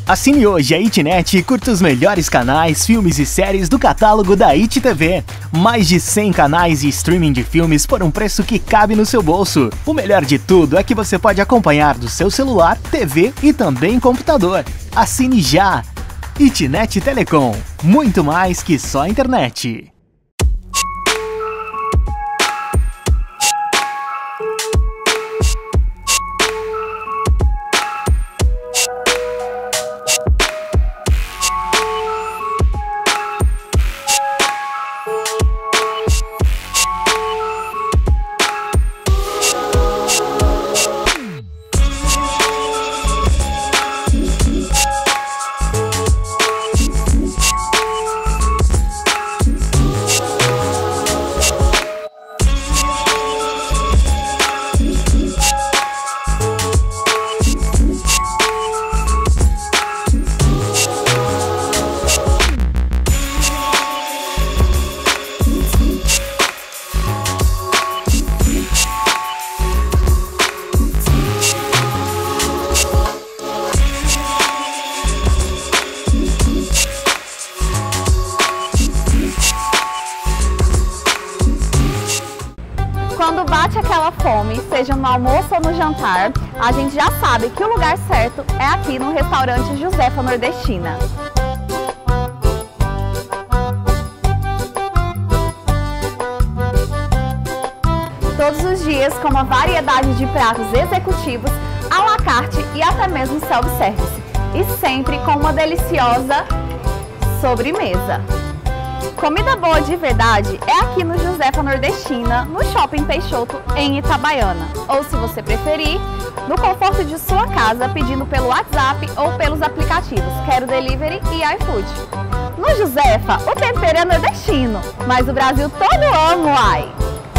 Assine hoje a Itnet e curta os melhores canais, filmes e séries do catálogo da ITTV. Mais de 100 canais e streaming de filmes por um preço que cabe no seu bolso. O melhor de tudo é que você pode acompanhar do seu celular, TV e também computador. Assine já! Itnet Telecom, muito mais que só internet. Quando bate aquela fome, seja no almoço ou no jantar, a gente já sabe que o lugar certo é aqui no restaurante Josefa Nordestina. Todos os dias com uma variedade de pratos executivos, à la carte e até mesmo self-service. E sempre com uma deliciosa sobremesa. Comida boa de verdade é aqui no Josefa Nordestina, no Shopping Peixoto, em Itabaiana. Ou, se você preferir, no conforto de sua casa, pedindo pelo WhatsApp ou pelos aplicativos Quero Delivery e iFood. No Josefa, o tempero é nordestino, mas o Brasil todo ama, uai!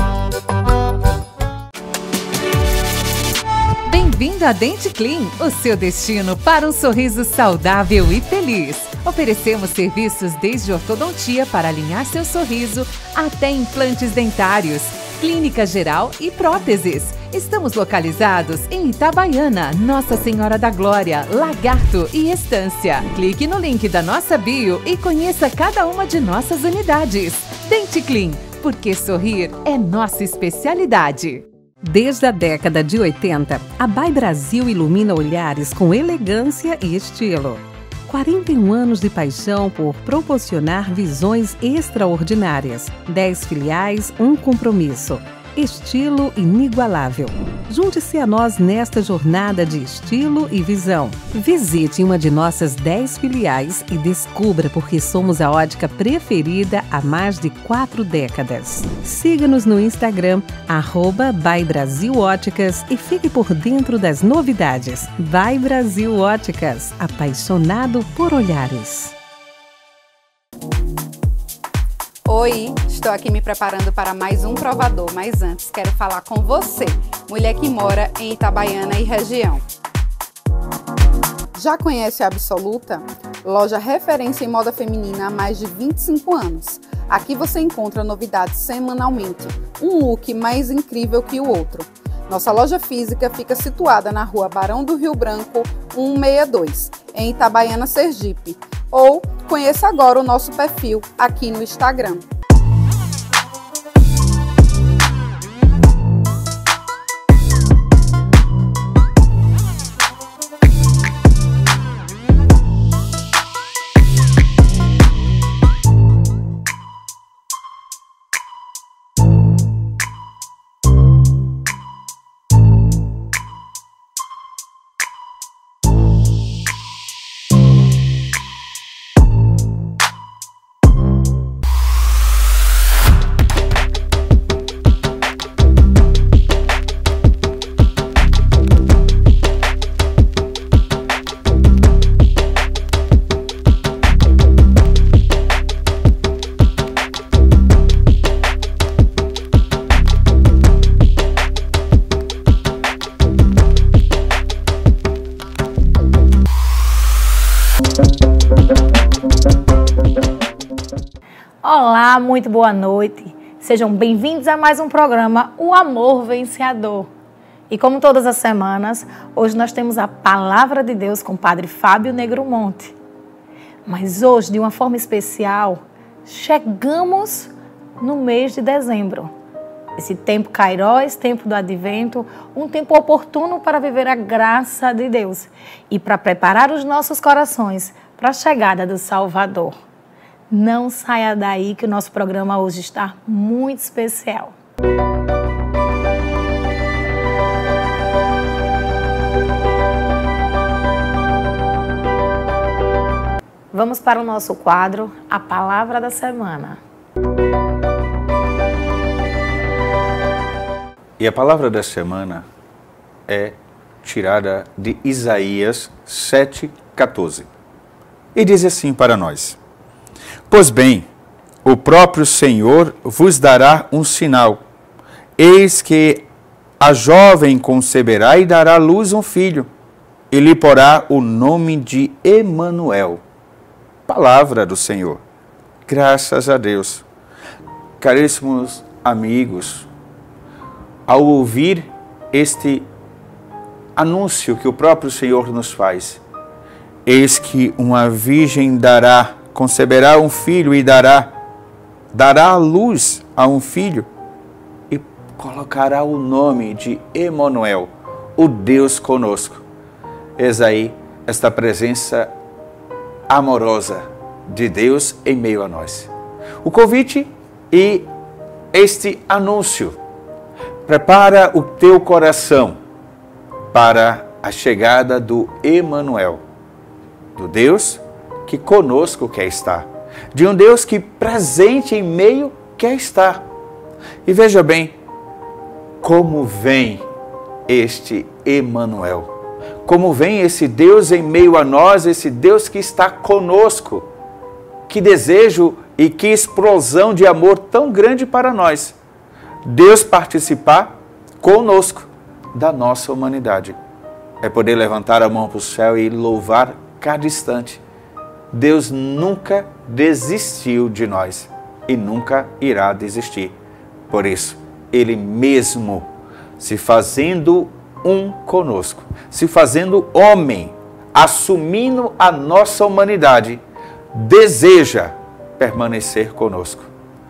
Bem-vindo a Dente Clean, o seu destino para um sorriso saudável e feliz. Oferecemos serviços desde ortodontia para alinhar seu sorriso até implantes dentários, clínica geral e próteses. Estamos localizados em Itabaiana, Nossa Senhora da Glória, Lagarto e Estância. Clique no link da nossa bio e conheça cada uma de nossas unidades. Dente Clean, porque sorrir é nossa especialidade. Desde a década de 80, a By Brasil ilumina olhares com elegância e estilo. 41 anos de paixão por proporcionar visões extraordinárias. 10 filiais, um compromisso. Estilo inigualável. Junte-se a nós nesta jornada de estilo e visão. Visite uma de nossas 10 filiais e descubra por que somos a ótica preferida há mais de 4 décadas. Siga-nos no Instagram, @ByBrasilOticas, e fique por dentro das novidades. By Brasil Óticas, apaixonado por olhares. Oi, estou aqui me preparando para mais um provador, mas antes quero falar com você, mulher que mora em Itabaiana e região. Já conhece a Absoluta? Loja referência em moda feminina há mais de 25 anos. Aqui você encontra novidades semanalmente, um look mais incrível que o outro. Nossa loja física fica situada na rua Barão do Rio Branco, 162, em Itabaiana, Sergipe. Ou conheça agora o nosso perfil aqui no Instagram. Olá, muito boa noite. Sejam bem-vindos a mais um programa O Amor Vencedor. E como todas as semanas, hoje nós temos a Palavra de Deus com o Padre Fábio Negromonte. Mas hoje, de uma forma especial, chegamos no mês de dezembro. Esse tempo Kairós, tempo do Advento, um tempo oportuno para viver a graça de Deus e para preparar os nossos corações para a chegada do Salvador. Não saia daí que o nosso programa hoje está muito especial. Vamos para o nosso quadro, a Palavra da Semana. E a palavra da semana é tirada de Isaías 7,14. E diz assim para nós: Pois bem, o próprio Senhor vos dará um sinal. Eis que a jovem conceberá e dará à luz um filho, e lhe porá o nome de Emanuel. Palavra do Senhor. Graças a Deus. Caríssimos amigos, ao ouvir este anúncio que o próprio Senhor nos faz, eis que uma virgem conceberá um filho e dará à luz a um filho e colocará o nome de Emanuel, o Deus conosco. Eis aí esta presença amorosa de Deus em meio a nós. O convite e este anúncio. Prepara o teu coração para a chegada do Emanuel, do Deus que conosco quer estar, de um Deus que presente em meio quer estar. E veja bem como vem este Emanuel, como vem esse Deus em meio a nós, esse Deus que está conosco. Que desejo e que explosão de amor tão grande para nós. Deus participar conosco da nossa humanidade. É poder levantar a mão para o céu e louvar cada instante. Deus nunca desistiu de nós e nunca irá desistir. Por isso, Ele mesmo se fazendo um conosco, se fazendo homem, assumindo a nossa humanidade, deseja permanecer conosco.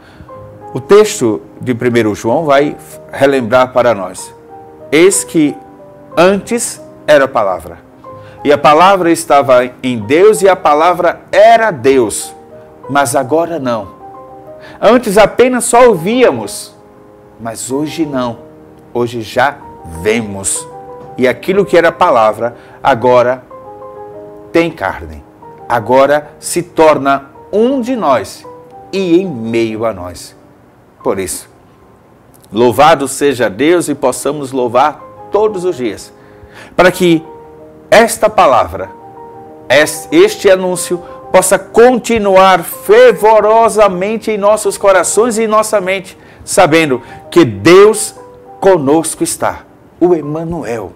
O texto de 1 João vai relembrar para nós. Eis que antes era a palavra. E a palavra estava em Deus e a palavra era Deus. Mas agora não. Antes apenas só ouvíamos. Mas hoje não. Hoje já vemos. E aquilo que era palavra agora tem carne. Agora se torna um de nós e em meio a nós. Por isso, louvado seja Deus e possamos louvar todos os dias, para que esta palavra, este anúncio, possa continuar fervorosamente em nossos corações e em nossa mente, sabendo que Deus conosco está, o Emanuel.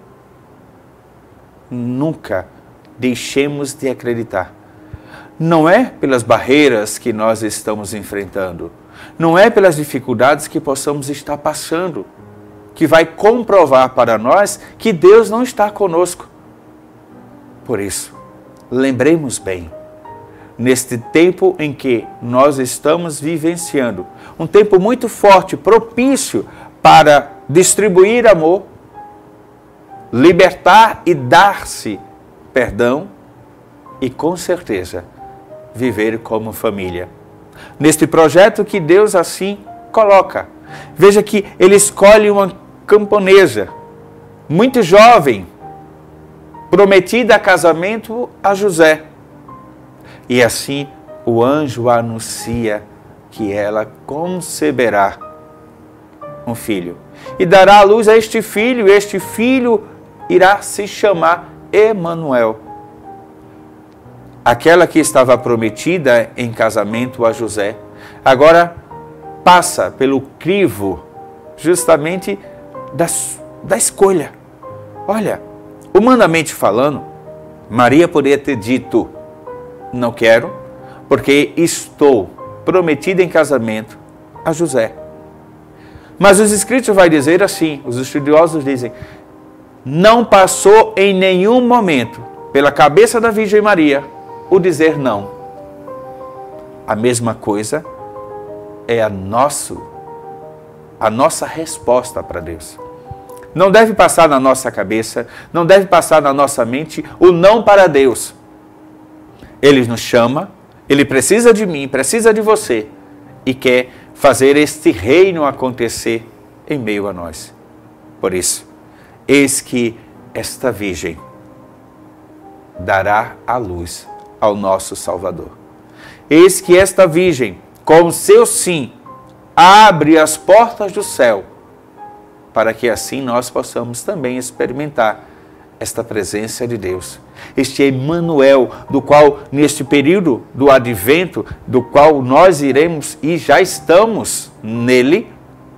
Nunca deixemos de acreditar. Não é pelas barreiras que nós estamos enfrentando, não é pelas dificuldades que possamos estar passando, que vai comprovar para nós que Deus não está conosco. Por isso, lembremos bem, neste tempo em que nós estamos vivenciando, um tempo muito forte, propício para distribuir amor, libertar e dar-se perdão e, com certeza, viver como família. Neste projeto que Deus assim coloca. Veja que Ele escolhe uma camponesa, muito jovem, prometida a casamento a José. E assim o anjo anuncia que ela conceberá um filho. E dará à luz a este filho, e este filho irá se chamar Emanuel. Aquela que estava prometida em casamento a José, agora passa pelo crivo justamente da escolha. Olha, humanamente falando, Maria poderia ter dito, não quero, porque estou prometida em casamento a José. Mas os escritos vai dizer assim, os estudiosos dizem, não passou em nenhum momento pela cabeça da Virgem Maria o dizer não. A mesma coisa é a nossa resposta para Deus. Não deve passar na nossa cabeça, não deve passar na nossa mente o não para Deus. Ele nos chama, Ele precisa de mim, precisa de você e quer fazer este reino acontecer em meio a nós. Por isso, eis que esta Virgem dará a luz ao nosso Salvador. Eis que esta Virgem, com o seu sim, abre as portas do céu, para que assim nós possamos também experimentar esta presença de Deus. Este Emmanuel, do qual, neste período do advento, do qual nós iremos e já estamos nele,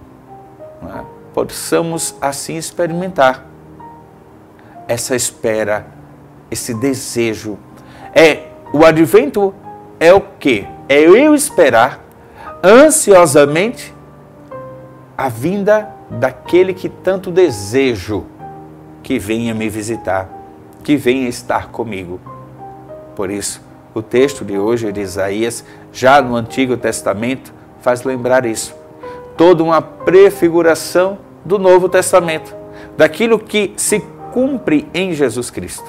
possamos assim experimentar essa espera, esse desejo. O advento é o quê? É eu esperar ansiosamente a vinda daquele que tanto desejo que venha me visitar, que venha estar comigo. Por isso, o texto de hoje de Isaías, já no Antigo Testamento, faz lembrar isso. Toda uma prefiguração do Novo Testamento, daquilo que se cumpre em Jesus Cristo.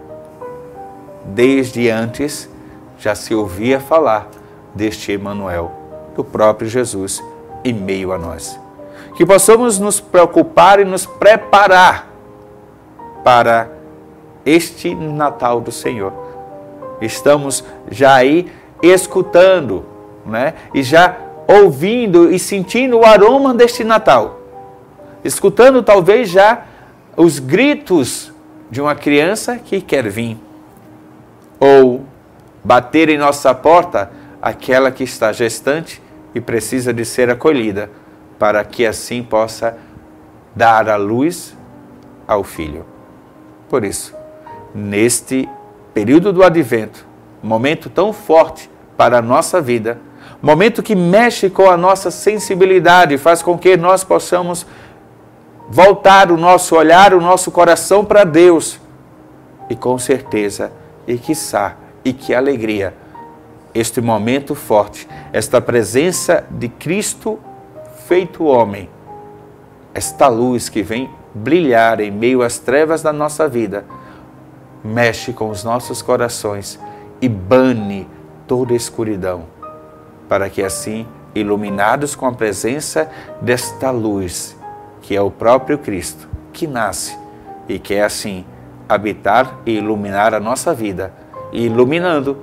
Desde antes já se ouvia falar deste Emmanuel, do próprio Jesus, em meio a nós. Que possamos nos preocupar e nos preparar para este Natal do Senhor. Estamos já aí escutando, né? E já ouvindo e sentindo o aroma deste Natal. Escutando talvez já os gritos de uma criança que quer vir. Ou bater em nossa porta aquela que está gestante e precisa de ser acolhida, para que assim possa dar a luz ao filho. Por isso, neste período do advento, momento tão forte para a nossa vida, momento que mexe com a nossa sensibilidade, faz com que nós possamos voltar o nosso olhar, o nosso coração para Deus. E com certeza, e quiçá, e que alegria, este momento forte, esta presença de Cristo feito homem, esta luz que vem brilhar em meio às trevas da nossa vida, mexe com os nossos corações e bane toda a escuridão, para que assim, iluminados com a presença desta luz, que é o próprio Cristo, que nasce e quer assim habitar e iluminar a nossa vida, e iluminando,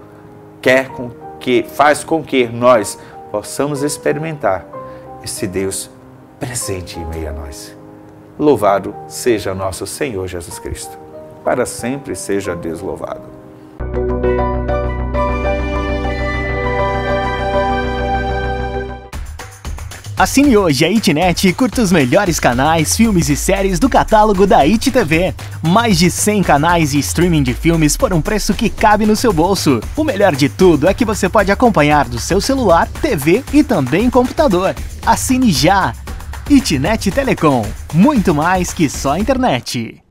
faz com que nós possamos experimentar esse Deus presente em meio a nós. Louvado seja nosso Senhor Jesus Cristo. Para sempre seja Deus louvado. Assine hoje a ITNET e curta os melhores canais, filmes e séries do catálogo da ITTV. Mais de 100 canais e streaming de filmes por um preço que cabe no seu bolso. O melhor de tudo é que você pode acompanhar do seu celular, TV e também computador. Assine já! ITNET Telecom, muito mais que só internet.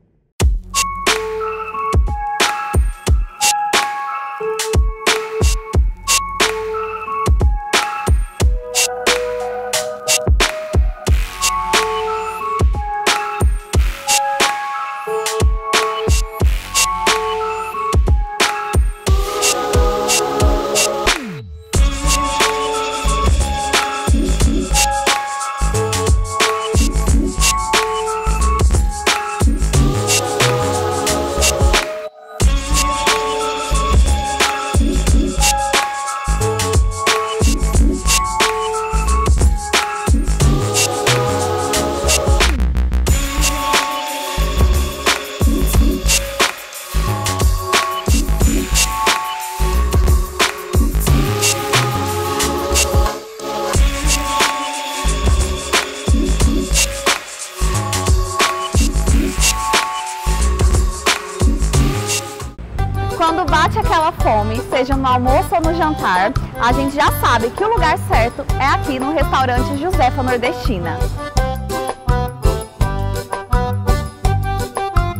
Quando bate aquela fome, seja no almoço ou no jantar, a gente já sabe que o lugar certo é aqui no restaurante Josefa Nordestina.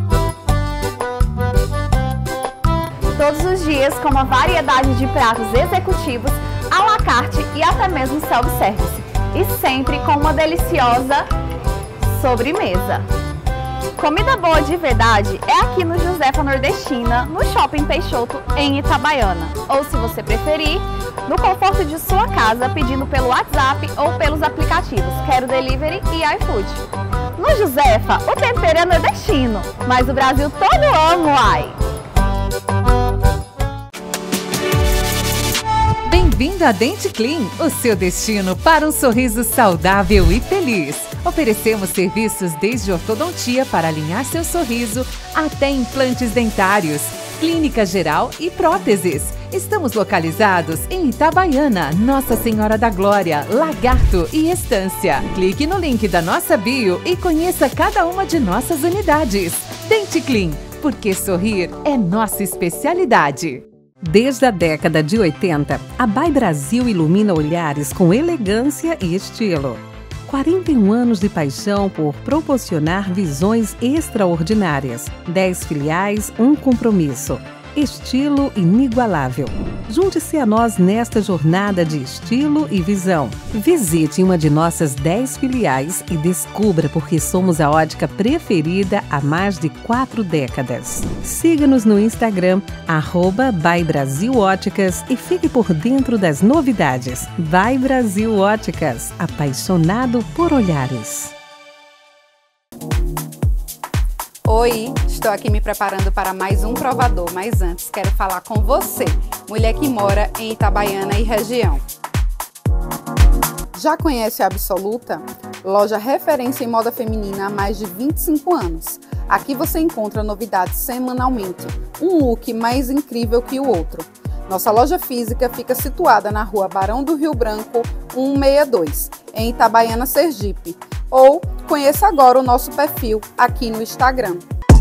os dias com uma variedade de pratos executivos, à la carte e até mesmo self-service. E sempre com uma deliciosa sobremesa. Comida boa de verdade é aqui no Josefa Nordestina, no Shopping Peixoto, em Itabaiana. Ou, se você preferir, no conforto de sua casa, pedindo pelo WhatsApp ou pelos aplicativos Quero Delivery e iFood. No Josefa, o tempero é nordestino, mas o Brasil todo ama, uai! Bem-vindo a Dente Clean, o seu destino para um sorriso saudável e feliz. Oferecemos serviços desde ortodontia para alinhar seu sorriso até implantes dentários, clínica geral e próteses. Estamos localizados em Itabaiana, Nossa Senhora da Glória, Lagarto e Estância. Clique no link da nossa bio e conheça cada uma de nossas unidades. Dente Clean, porque sorrir é nossa especialidade. Desde a década de 80, a By Brasil ilumina olhares com elegância e estilo. 41 anos de paixão por proporcionar visões extraordinárias. 10 filiais, um compromisso. Estilo inigualável. Junte-se a nós nesta jornada de estilo e visão. Visite uma de nossas 10 filiais e descubra por que somos a ótica preferida há mais de 4 décadas. Siga-nos no Instagram, @ByBrasilOticas, e fique por dentro das novidades. By Brasil Óticas, apaixonado por olhares. Oi, estou aqui me preparando para mais um provador, mas antes quero falar com você, mulher que mora em Itabaiana e região. Já conhece a Absoluta? Loja referência em moda feminina há mais de 25 anos. Aqui você encontra novidades semanalmente, um look mais incrível que o outro. Nossa loja física fica situada na rua Barão do Rio Branco, 162, em Itabaiana, Sergipe. Ou conheça agora o nosso perfil aqui no Instagram.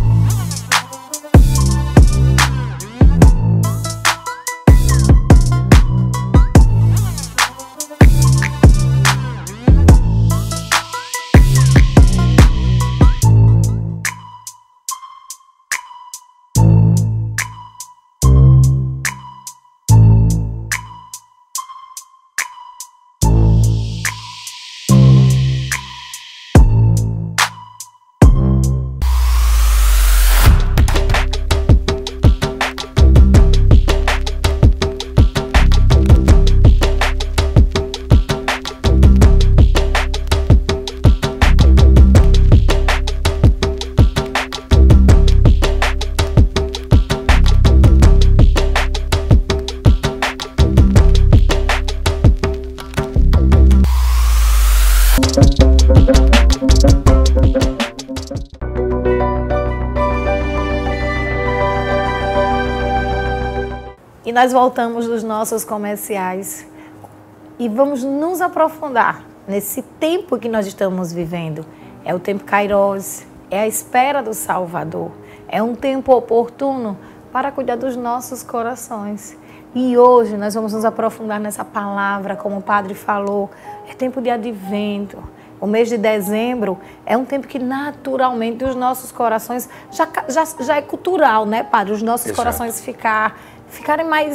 E nós voltamos dos nossos comerciais e vamos nos aprofundar nesse tempo que nós estamos vivendo. É o tempo Kairos, é a espera do Salvador, é um tempo oportuno para cuidar dos nossos corações. E hoje nós vamos nos aprofundar nessa palavra, como o Padre falou, é tempo de advento. O mês de dezembro é um tempo que naturalmente os nossos corações, já é cultural, né, Padre? Os nossos corações ficarem mais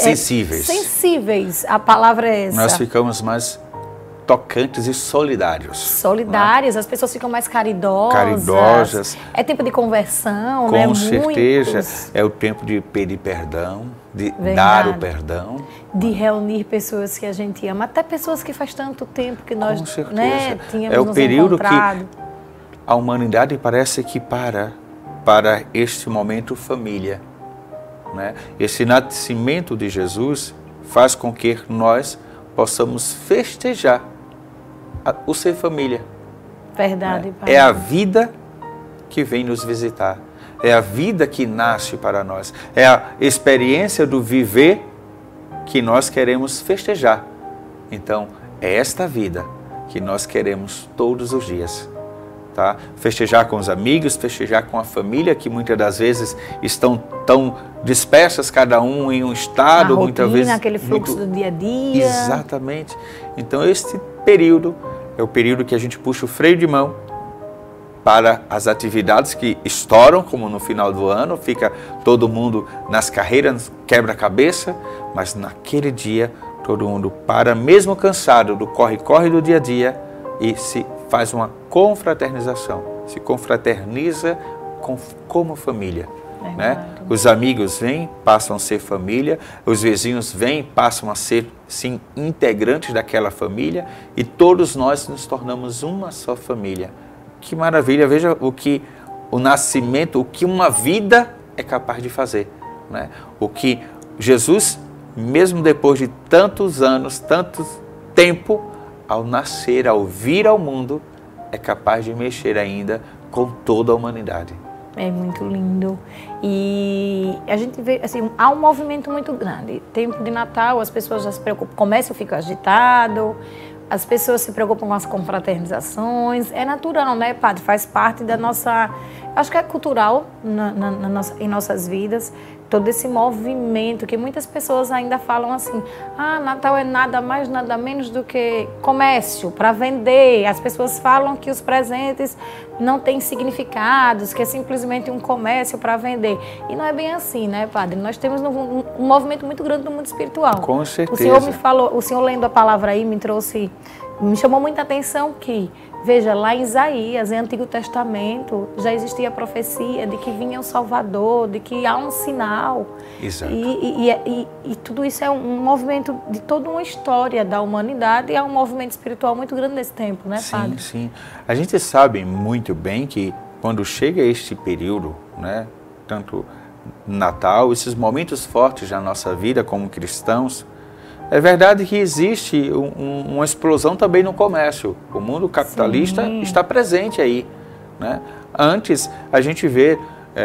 sensíveis. A palavra é essa. Nós ficamos mais tocantes e solidários. Solidárias, as pessoas ficam mais caridosas. É tempo de conversão, com né? certeza. É o tempo de pedir perdão, de dar o perdão. De reunir pessoas que a gente ama, até pessoas que faz tanto tempo que nós, né, tínhamos é o nos período encontrado. Que a humanidade parece que para este momento família. Né? Esse nascimento de Jesus faz com que nós possamos festejar o ser família. Verdade, Né? Pai. É a vida que vem nos visitar. É a vida que nasce para nós. É a experiência do viver que nós queremos festejar. Então, é esta vida que nós queremos todos os dias. Tá? Festejar com os amigos, festejar com a família, que muitas das vezes estão tão dispersas, cada um em um estado, a muitas rotina, vezes aquele fluxo do dia a dia. Exatamente. Então, este período é o período que a gente puxa o freio de mão para as atividades que estouram, como no final do ano, fica todo mundo nas carreiras, quebra-cabeça, mas naquele dia todo mundo para, mesmo cansado do corre-corre do dia a dia, e se faz uma confraternização, se confraterniza como família. Né? Os amigos vêm, passam a ser família, os vizinhos vêm, passam a ser, sim, integrantes daquela família, e todos nós nos tornamos uma só família. Que maravilha, veja o que o nascimento, o que uma vida é capaz de fazer. Né? O que Jesus, mesmo depois de tantos anos, tanto tempo, ao nascer, ao vir ao mundo, é capaz de mexer ainda com toda a humanidade. É muito lindo. E a gente vê, assim, há um movimento muito grande. Tempo de Natal, as pessoas já se preocupam, o comércio fica agitado, as pessoas se preocupam com as confraternizações. É natural, né, Padre? Faz parte da nossa... Acho que é cultural em nossas vidas, todo esse movimento que muitas pessoas ainda falam assim, Natal é nada mais, nada menos do que comércio para vender. As pessoas falam que os presentes não têm significados, que é simplesmente um comércio para vender. E não é bem assim, né, Padre? Nós temos um movimento muito grande no mundo espiritual. Com certeza. O Senhor me falou, o Senhor lendo a palavra aí me chamou muita atenção que, veja, lá em Isaías, em Antigo Testamento, já existia a profecia de que vinha o Salvador, de que há um sinal. Exato. E tudo isso é um movimento de toda uma história da humanidade, e é um movimento espiritual muito grande nesse tempo, né, Padre? Sim, sim. A gente sabe muito bem que quando chega este período, né, tanto Natal, esses momentos fortes da nossa vida como cristãos, é verdade que existe uma explosão também no comércio. O mundo capitalista está presente aí. Né? Antes, a gente vê,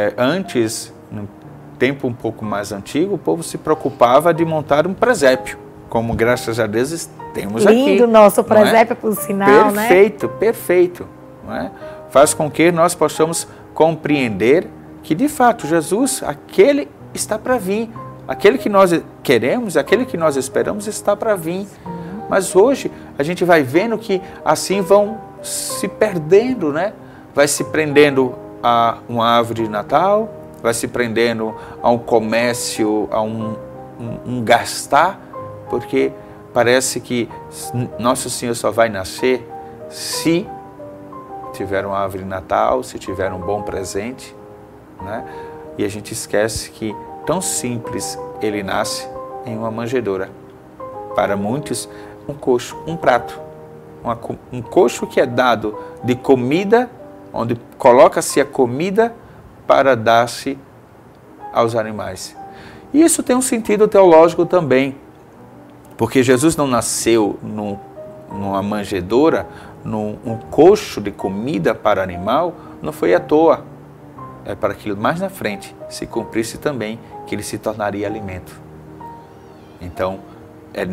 no tempo um pouco mais antigo, o povo se preocupava de montar um presépio, como graças a Deus temos aqui. Lindo nosso presépio, por sinal, né? Perfeito, perfeito. Não é? Faz com que nós possamos compreender que, de fato, Jesus, aquele está para vir. Aquele que nós queremos, aquele que nós esperamos está para vir. Mas hoje a gente vai vendo que assim vão se perdendo, né? Vai se prendendo a uma árvore de Natal, vai se prendendo a um comércio, a um gastar, porque parece que Nosso Senhor só vai nascer se tiver uma árvore de Natal, se tiver um bom presente, né? E a gente esquece que tão simples, ele nasce em uma manjedoura. Para muitos, um coxo, um prato. Um coxo que é dado de comida, onde coloca-se a comida para dar-se aos animais. E isso tem um sentido teológico também, porque Jesus não nasceu numa manjedoura, num coxo de comida para animal, não foi à toa. É para que mais na frente se cumprisse também que ele se tornaria alimento. Então, é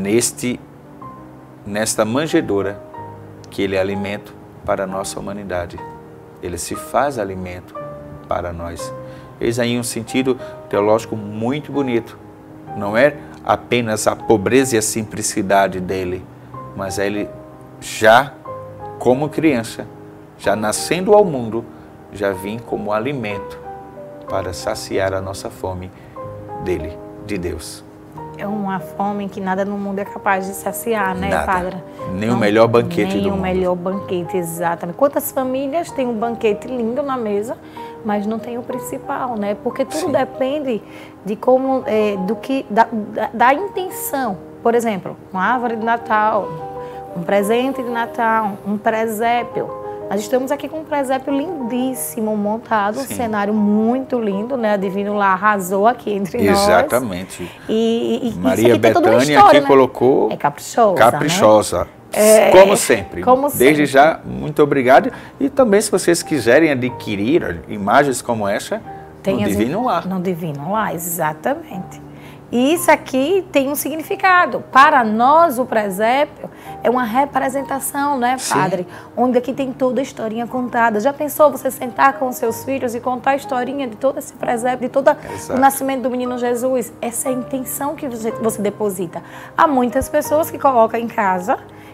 nesta manjedoura que ele é alimento para a nossa humanidade. Ele se faz alimento para nós. Eis aí um sentido teológico muito bonito. Não é apenas a pobreza e a simplicidade dele, mas ele já, como criança, já nascendo ao mundo, já vim como alimento para saciar a nossa fome dele, de Deus. É uma fome que nada no mundo é capaz de saciar, né, nada. Padre? Nem o melhor banquete do mundo. Nem o melhor banquete, exatamente. Quantas famílias têm um banquete lindo na mesa, mas não tem o principal, né? Porque tudo depende de como, da intenção. Por exemplo, uma árvore de Natal, um presente de Natal, um presépio. Nós estamos aqui com um presépio lindíssimo montado, um cenário muito lindo, né? A Divino lá arrasou aqui entre nós. Exatamente. E Maria aqui Bethânia história, aqui colocou... É caprichosa, caprichosa. Né? Como sempre. Como Desde sempre. já, muito obrigado. E também, se vocês quiserem adquirir imagens como essa, no Divino Lar. No Divino Lar, exatamente. E isso aqui tem um significado. Para nós, o presépio é uma representação, né, Padre? Sim. Onde aqui tem toda a historinha contada. Já pensou você sentar com os seus filhos e contar a historinha de todo esse presépio, de todo o nascimento do menino Jesus? Essa é a intenção que você deposita. Há muitas pessoas que colocam em casa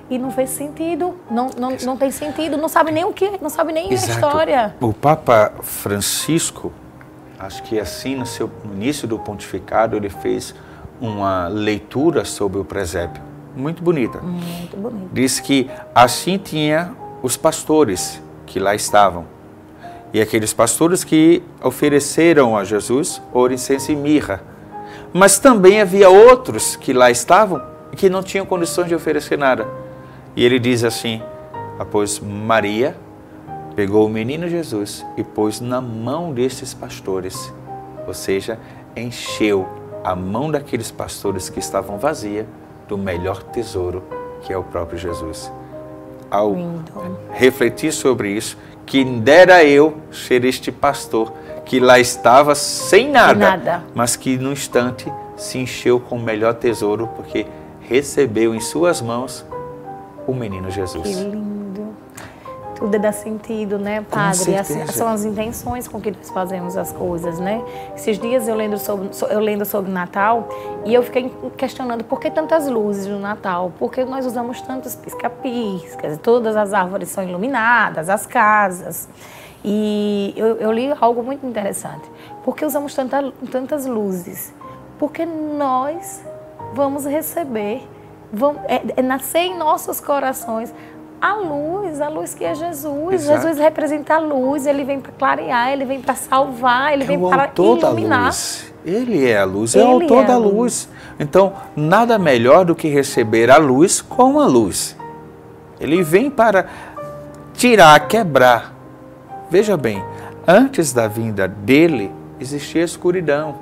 e não fez sentido, não tem sentido, não sabe nem o que, não sabe nem Exato. a história. O Papa Francisco, acho que assim no início do pontificado, ele fez uma leitura sobre o presépio, muito bonita. Muito bonito. Diz que assim tinha os pastores que lá estavam. E aqueles pastores que ofereceram a Jesus ouro, incenso e mirra. Mas também havia outros que lá estavam e que não tinham condições de oferecer nada. E ele diz assim: após Maria pegou o menino Jesus e pôs na mão desses pastores, ou seja, encheu a mão daqueles pastores que estavam vazia do melhor tesouro, que é o próprio Jesus. Ao refletir sobre isso, quem dera eu ser este pastor que lá estava sem nada, mas que no instante se encheu com o melhor tesouro, porque recebeu em suas mãos o menino Jesus. Que lindo. Tudo dá sentido, né, Padre? São as intenções com que nós fazemos as coisas, né? Esses dias eu lendo sobre Natal e eu fiquei questionando por que tantas luzes no Natal? Por que nós usamos tantos pisca-piscas? Todas as árvores são iluminadas, as casas. E eu li algo muito interessante. Por que usamos tantas luzes? Porque nós vamos receber, nascer em nossos corações a luz que é Jesus. Exato. Jesus representa a luz, ele vem para clarear, ele vem para salvar, ele vem para iluminar. Ele é a luz, é o autor da luz. Então, nada melhor do que receber a luz com a luz. Ele vem para tirar, quebrar. Veja bem, antes da vinda dele, existia escuridão.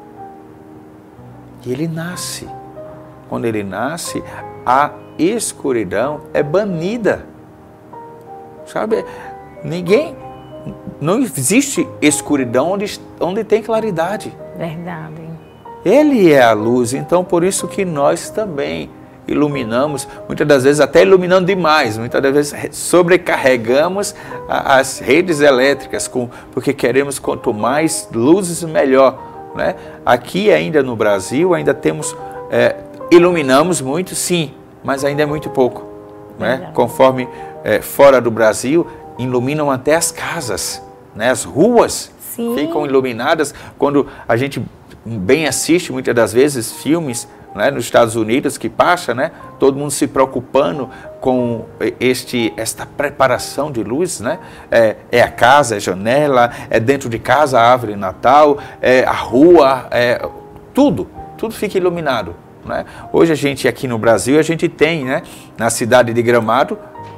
E ele nasce. Quando ele nasce, a escuridão é banida. Sabe, não existe escuridão onde tem claridade. Verdade. Ele é a luz, então por isso que nós também iluminamos, muitas das vezes até iluminando demais, muitas das vezes sobrecarregamos as redes elétricas, porque queremos quanto mais luzes melhor, né? Aqui ainda no Brasil, ainda temos, iluminamos muito sim, mas ainda é muito pouco, né? Conforme fora do Brasil, iluminam até as casas, né? As ruas ficam iluminadas. Quando a gente bem assiste muitas das vezes filmes, né, nos Estados Unidos que passa, né, todo mundo se preocupando com esta preparação de luz, né? É a casa, é a janela, é dentro de casa a árvore de Natal, é a rua, tudo fica iluminado, né? Hoje a gente aqui no Brasil, a gente tem, né, na cidade de Gramado,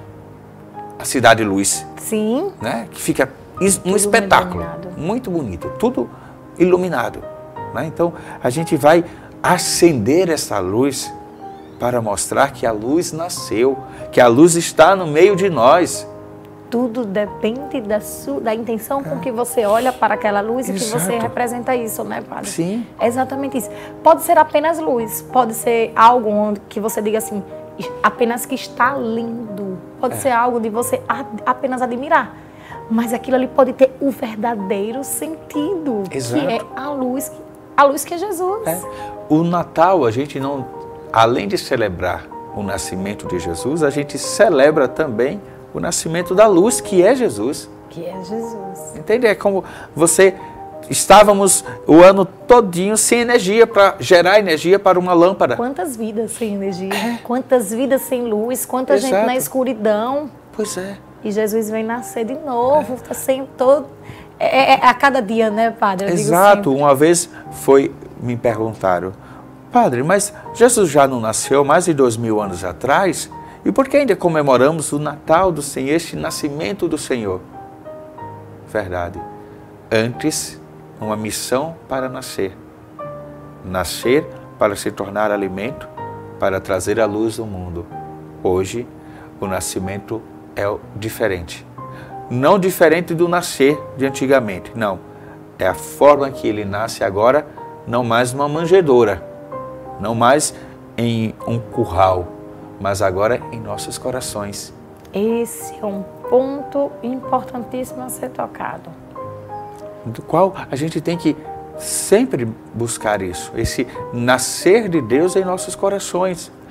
a Cidade Luz. Sim. Né, que fica um espetáculo, muito bonito, tudo iluminado, né? Então a gente vai acender essa luz para mostrar que a luz nasceu, que a luz está no meio de nós. Tudo depende da intenção com que você olha para aquela luz. Exato. E que você representa isso, né, Padre? Sim. É exatamente isso. Pode ser apenas luz, pode ser algo onde que você diga assim, apenas que está lindo. Pode ser algo de você apenas admirar. Mas aquilo ali pode ter o verdadeiro sentido. Exato. Que é a luz que é Jesus. O Natal, a gente não, além de celebrar o nascimento de Jesus, a gente celebra também o nascimento da luz, que é Jesus. Que é Jesus. Entende? É como estávamos o ano todinho sem energia, para gerar energia para uma lâmpada. Quantas vidas sem energia, quantas vidas sem luz, quanta gente na escuridão. Pois é. E Jesus vem nascer de novo, está sempre todo... a cada dia, né, Padre? Eu Exato. Uma vez me perguntaram, Padre, mas Jesus já não nasceu mais de 2000 anos atrás? E por que ainda comemoramos o Natal do Senhor, este nascimento do Senhor? Verdade. Antes, uma missão para nascer. Nascer para se tornar alimento, para trazer a luz ao mundo. Hoje, o nascimento é diferente. Não diferente do nascer de antigamente, não. É a forma que ele nasce agora, não mais numa manjedoura, não mais em um curral, mas agora em nossos corações. Esse é um ponto importantíssimo a ser tocado. Do qual a gente tem que sempre buscar isso, esse nascer de Deus em nossos corações.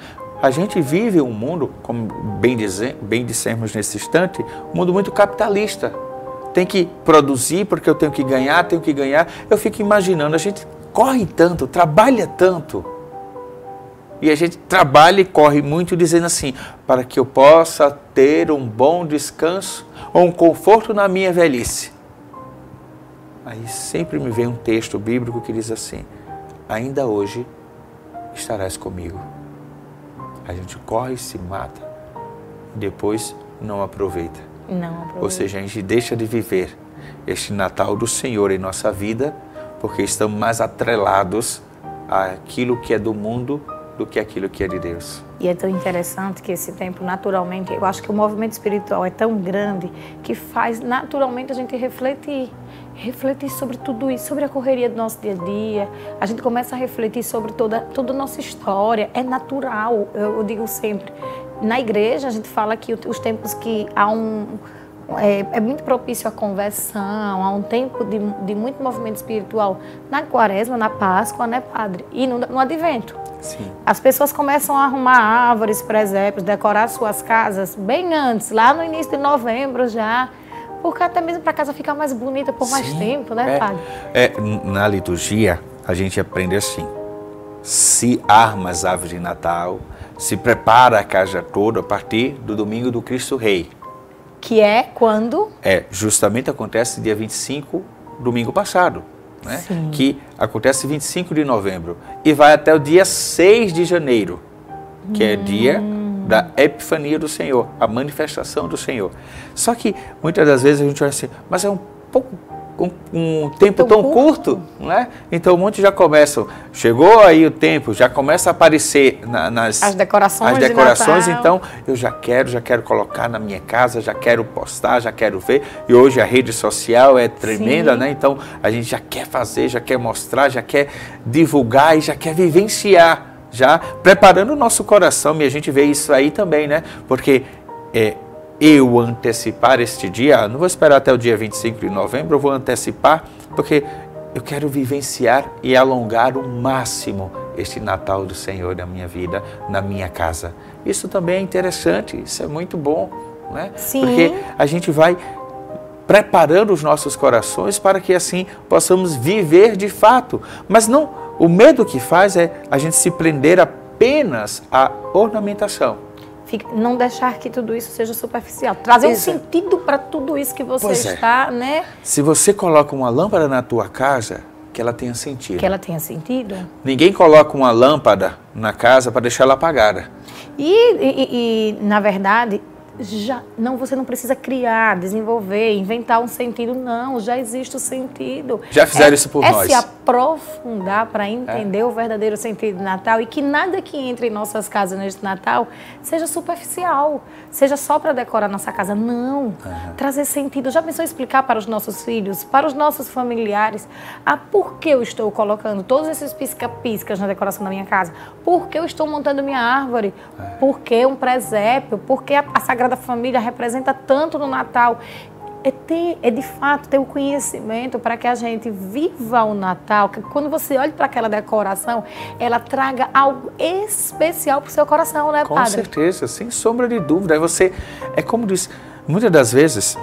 A gente vive um mundo, como bem dissemos nesse instante, um mundo muito capitalista. Tem que produzir porque eu tenho que ganhar. Eu fico imaginando, a gente corre tanto, trabalha tanto. E a gente trabalha e corre muito dizendo assim, para que eu possa ter um bom descanso ou um conforto na minha velhice. Aí sempre me vem um texto bíblico que diz assim, ainda hoje estarás comigo. A gente corre, se mata, depois não aproveita. Ou seja, a gente deixa de viver este Natal do Senhor em nossa vida, porque estamos mais atrelados àquilo que é do mundo do que aquilo que é de Deus. E é tão interessante que esse tempo, naturalmente, eu acho que o movimento espiritual é tão grande que faz naturalmente a gente refletir sobre tudo isso, sobre a correria do nosso dia a dia. A gente começa a refletir sobre toda a nossa história. É natural, eu digo sempre. Na igreja a gente fala que os tempos que há é muito propício à conversão, há um tempo de muito movimento espiritual na Quaresma, na Páscoa, né, Padre? E no Advento. Sim. As pessoas começam a arrumar árvores, presépios, decorar suas casas bem antes, lá no início de novembro já, porque até mesmo para a casa ficar mais bonita por mais tempo, né, Padre? Na liturgia, a gente aprende assim, se arma as árvores de Natal, se prepara a casa toda a partir do domingo do Cristo Rei. Que é quando? Justamente acontece dia 25, domingo passado. Né? Que acontece 25 de novembro e vai até o dia 6 de janeiro, que é dia da Epifania do Senhor, a manifestação do Senhor. Só que muitas das vezes a gente olha assim, mas é um tempo tão curto, né? Então muitos já começam, chegou aí o tempo, já começa a aparecer as decorações, então eu já quero colocar na minha casa, já quero postar, já quero ver, e hoje a rede social é tremenda, né? Então a gente já quer fazer, já quer mostrar, já quer divulgar e já quer vivenciar, já preparando o nosso coração, e a gente vê isso aí também, né? Porque eu antecipar este dia, não vou esperar até o dia 25 de novembro, eu vou antecipar, porque eu quero vivenciar e alongar o máximo este Natal do Senhor na minha vida, na minha casa. Isso também é interessante, isso é muito bom, né? Sim. Porque a gente vai preparando os nossos corações para que assim possamos viver de fato. Mas não, o medo que faz é a gente se prender apenas à ornamentação. Não deixar que tudo isso seja superficial. Trazer um sentido para tudo isso que você está, né? Se você coloca uma lâmpada na tua casa, que ela tenha sentido. Que ela tenha sentido. Ninguém coloca uma lâmpada na casa para deixar ela apagada. E na verdade, você não precisa criar, desenvolver, inventar um sentido, não. Já existe o sentido. Já fizeram isso por nós. É se aprofundar para entender o verdadeiro sentido do Natal e que nada que entre em nossas casas neste Natal seja superficial, seja só para decorar nossa casa. Não. Trazer sentido. Já pensou em explicar para os nossos filhos, para os nossos familiares, por que eu estou colocando todos esses pisca-piscas na decoração da minha casa? Por que eu estou montando minha árvore? Por que um presépio? Por que a Sagrada Família representa tanto no Natal? É de fato ter o conhecimento para que a gente viva o Natal, que quando você olha para aquela decoração, ela traga algo especial para o seu coração, né, Padre? Com certeza, sem sombra de dúvida. Aí você, como diz, muitas das vezes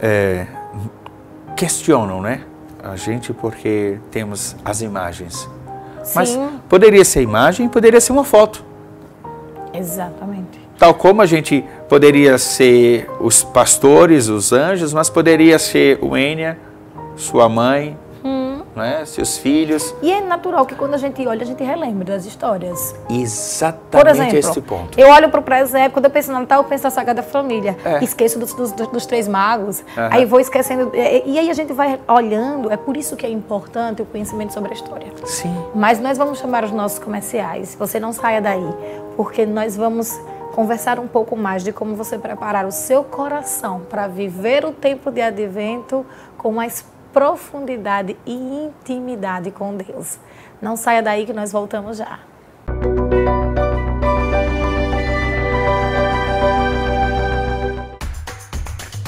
questionam, né, a gente porque temos as imagens. Sim. Mas poderia ser imagem, poderia ser uma foto. Exatamente. Tal como a gente poderia ser os pastores, os anjos, mas poderia ser o Ênia, sua mãe, né, seus filhos. E é natural que quando a gente olha, a gente relembra das histórias. Exatamente. Por exemplo, esse ponto. Eu olho para o presépio, quando eu penso no Natal, eu penso na Sagrada Família. Esqueço dos Três Magos, aí vou esquecendo. E aí a gente vai olhando, é por isso que é importante o conhecimento sobre a história. Sim. Mas nós vamos chamar os nossos comerciais, você não saia daí, porque nós vamos conversar um pouco mais de como você preparar o seu coração para viver o tempo de Advento com mais profundidade e intimidade com Deus. Não saia daí que nós voltamos já.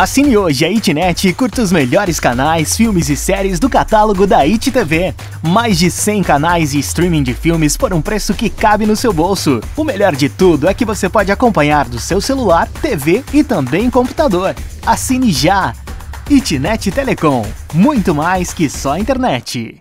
Assine hoje a Itnet e curta os melhores canais, filmes e séries do catálogo da ITTV. Mais de 100 canais e streaming de filmes por um preço que cabe no seu bolso. O melhor de tudo é que você pode acompanhar do seu celular, TV e também computador. Assine já! Itnet Telecom, muito mais que só internet.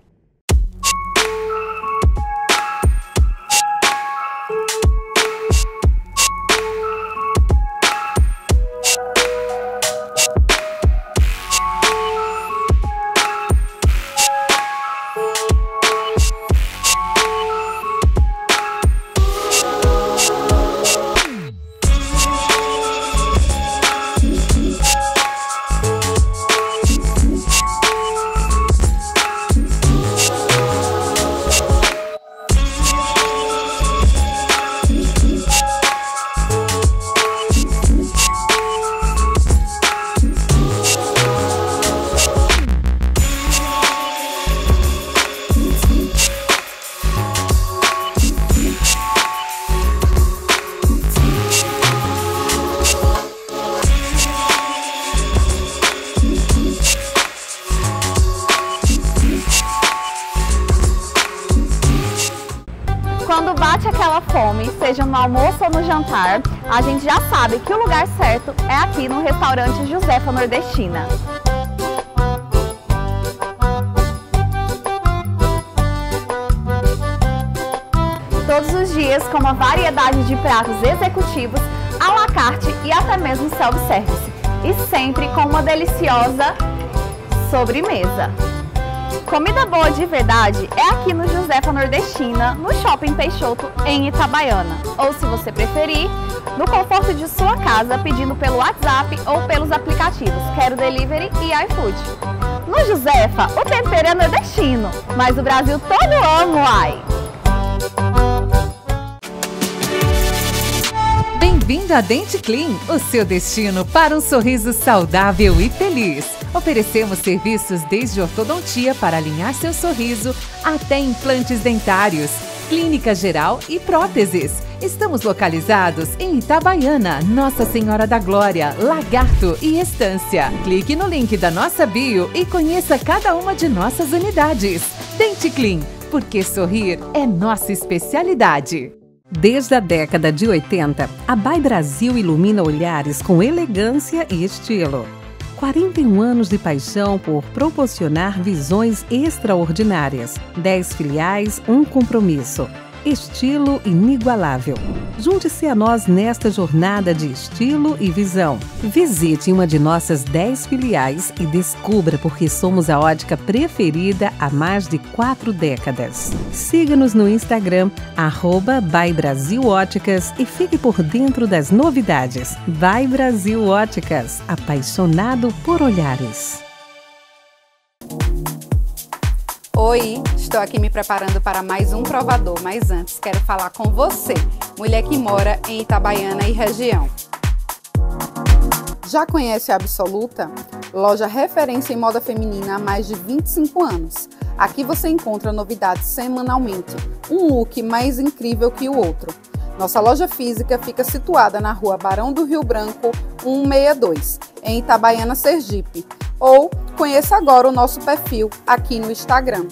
Quando bate aquela fome, seja no almoço ou no jantar, a gente já sabe que o lugar certo é aqui no restaurante Josefa Nordestina. Todos os dias com uma variedade de pratos executivos, à la carte e até mesmo self-service. E sempre com uma deliciosa sobremesa. Comida boa de verdade é aqui no Josefa Nordestina, no Shopping Peixoto, em Itabaiana. Ou, se você preferir, no conforto de sua casa, pedindo pelo WhatsApp ou pelos aplicativos Quero Delivery e iFood. No Josefa, o tempero é nordestino, mas o Brasil todo ama, uai! Bem-vindo a Dente Clean, o seu destino para um sorriso saudável e feliz. Oferecemos serviços desde ortodontia para alinhar seu sorriso até implantes dentários, clínica geral e próteses. Estamos localizados em Itabaiana, Nossa Senhora da Glória, Lagarto e Estância. Clique no link da nossa bio e conheça cada uma de nossas unidades. Dente Clean, porque sorrir é nossa especialidade. Desde a década de 80, a By Brasil ilumina olhares com elegância e estilo. 41 anos de paixão por proporcionar visões extraordinárias. 10 filiais, um compromisso. Estilo inigualável. Junte-se a nós nesta jornada de estilo e visão. Visite uma de nossas 10 filiais e descubra por que somos a ótica preferida há mais de 4 décadas. Siga-nos no Instagram, @ByBrasilOticas e fique por dentro das novidades. By Brasil Óticas, apaixonado por olhares. Oi, estou aqui me preparando para mais um provador, mas antes quero falar com você, mulher que mora em Itabaiana e região. Já conhece a Absoluta? Loja referência em moda feminina há mais de 25 anos. Aqui você encontra novidades semanalmente, um look mais incrível que o outro. Nossa loja física fica situada na rua Barão do Rio Branco, 162, em Itabaiana, Sergipe. Ou conheça agora o nosso perfil aqui no Instagram.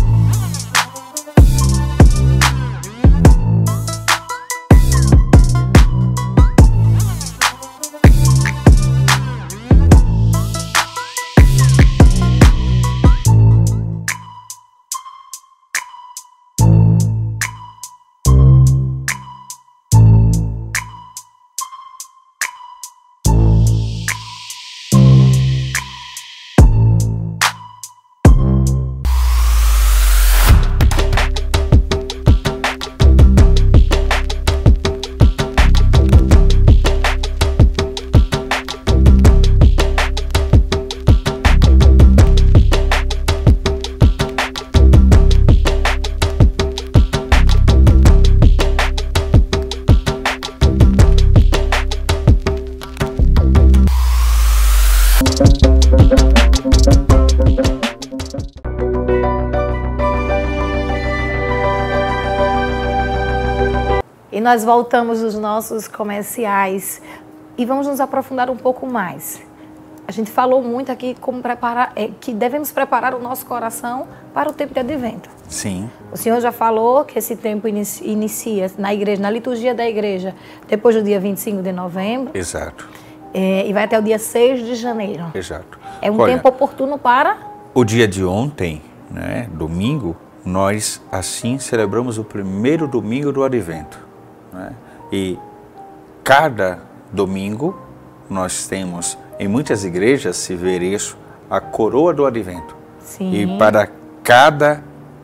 E nós voltamos dos nossos comerciais e vamos nos aprofundar um pouco mais. A gente falou muito aqui como preparar, que devemos preparar o nosso coração para o tempo de advento. Sim. O Senhor já falou que esse tempo inicia na igreja, na liturgia da igreja, depois do dia 25 de novembro. Exato. E vai até o dia 6 de janeiro. Exato. É um tempo oportuno para... O dia de ontem, né, domingo, nós assim celebramos o primeiro domingo do advento. Né? E cada domingo nós temos, em muitas igrejas se vê isso, a coroa do advento. Sim. E para cada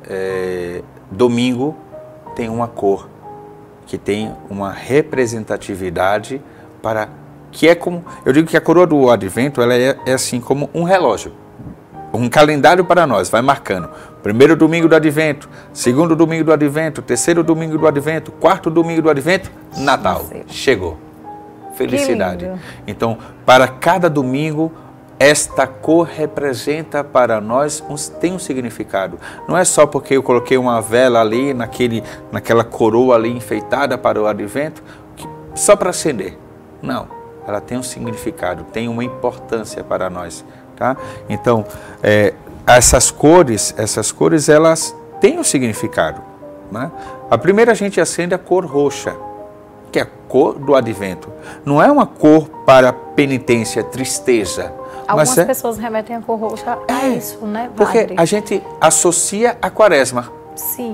domingo tem uma cor, que tem uma representatividade para... que é como... Eu digo que a coroa do advento ela é assim como um relógio. Um calendário para nós, vai marcando. Primeiro domingo do advento, segundo domingo do advento, terceiro domingo do advento, quarto domingo do advento, Natal. Chegou. Felicidade. Então, para cada domingo, esta cor representa para nós, tem um significado. Não é só porque eu coloquei uma vela ali, naquela coroa ali enfeitada para o advento, só para acender. Não, ela tem um significado, tem uma importância para nós. Tá? Então, essas cores, elas têm um significado. Né? A primeira a gente acende a cor roxa, que é a cor do advento. Não é uma cor para penitência, tristeza. Algumas pessoas remetem a cor roxa a isso, né, padre? Porque a gente associa a quaresma. Sim.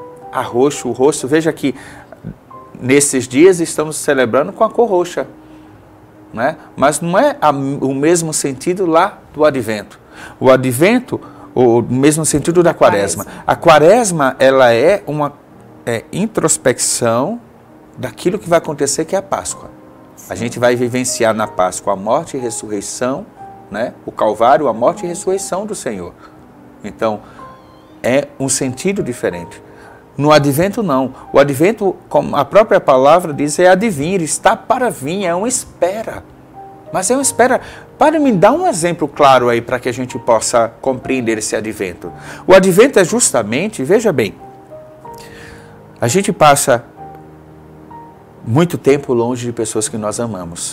O roxo, veja que nesses dias estamos celebrando com a cor roxa. Né? Mas não é o mesmo sentido lá do advento. O advento, o mesmo sentido da quaresma. A quaresma, ela é uma introspecção daquilo que vai acontecer, que é a Páscoa. Sim. A gente vai vivenciar na Páscoa a morte e ressurreição, né? O Calvário, a morte e ressurreição do Senhor. Então, é um sentido diferente. No advento, não. O advento, como a própria palavra diz, é advir, está para vir, é uma espera. Mas é uma espera. Para me dar um exemplo claro aí, para que a gente possa compreender esse advento. O advento é justamente, veja bem, a gente passa muito tempo longe de pessoas que nós amamos.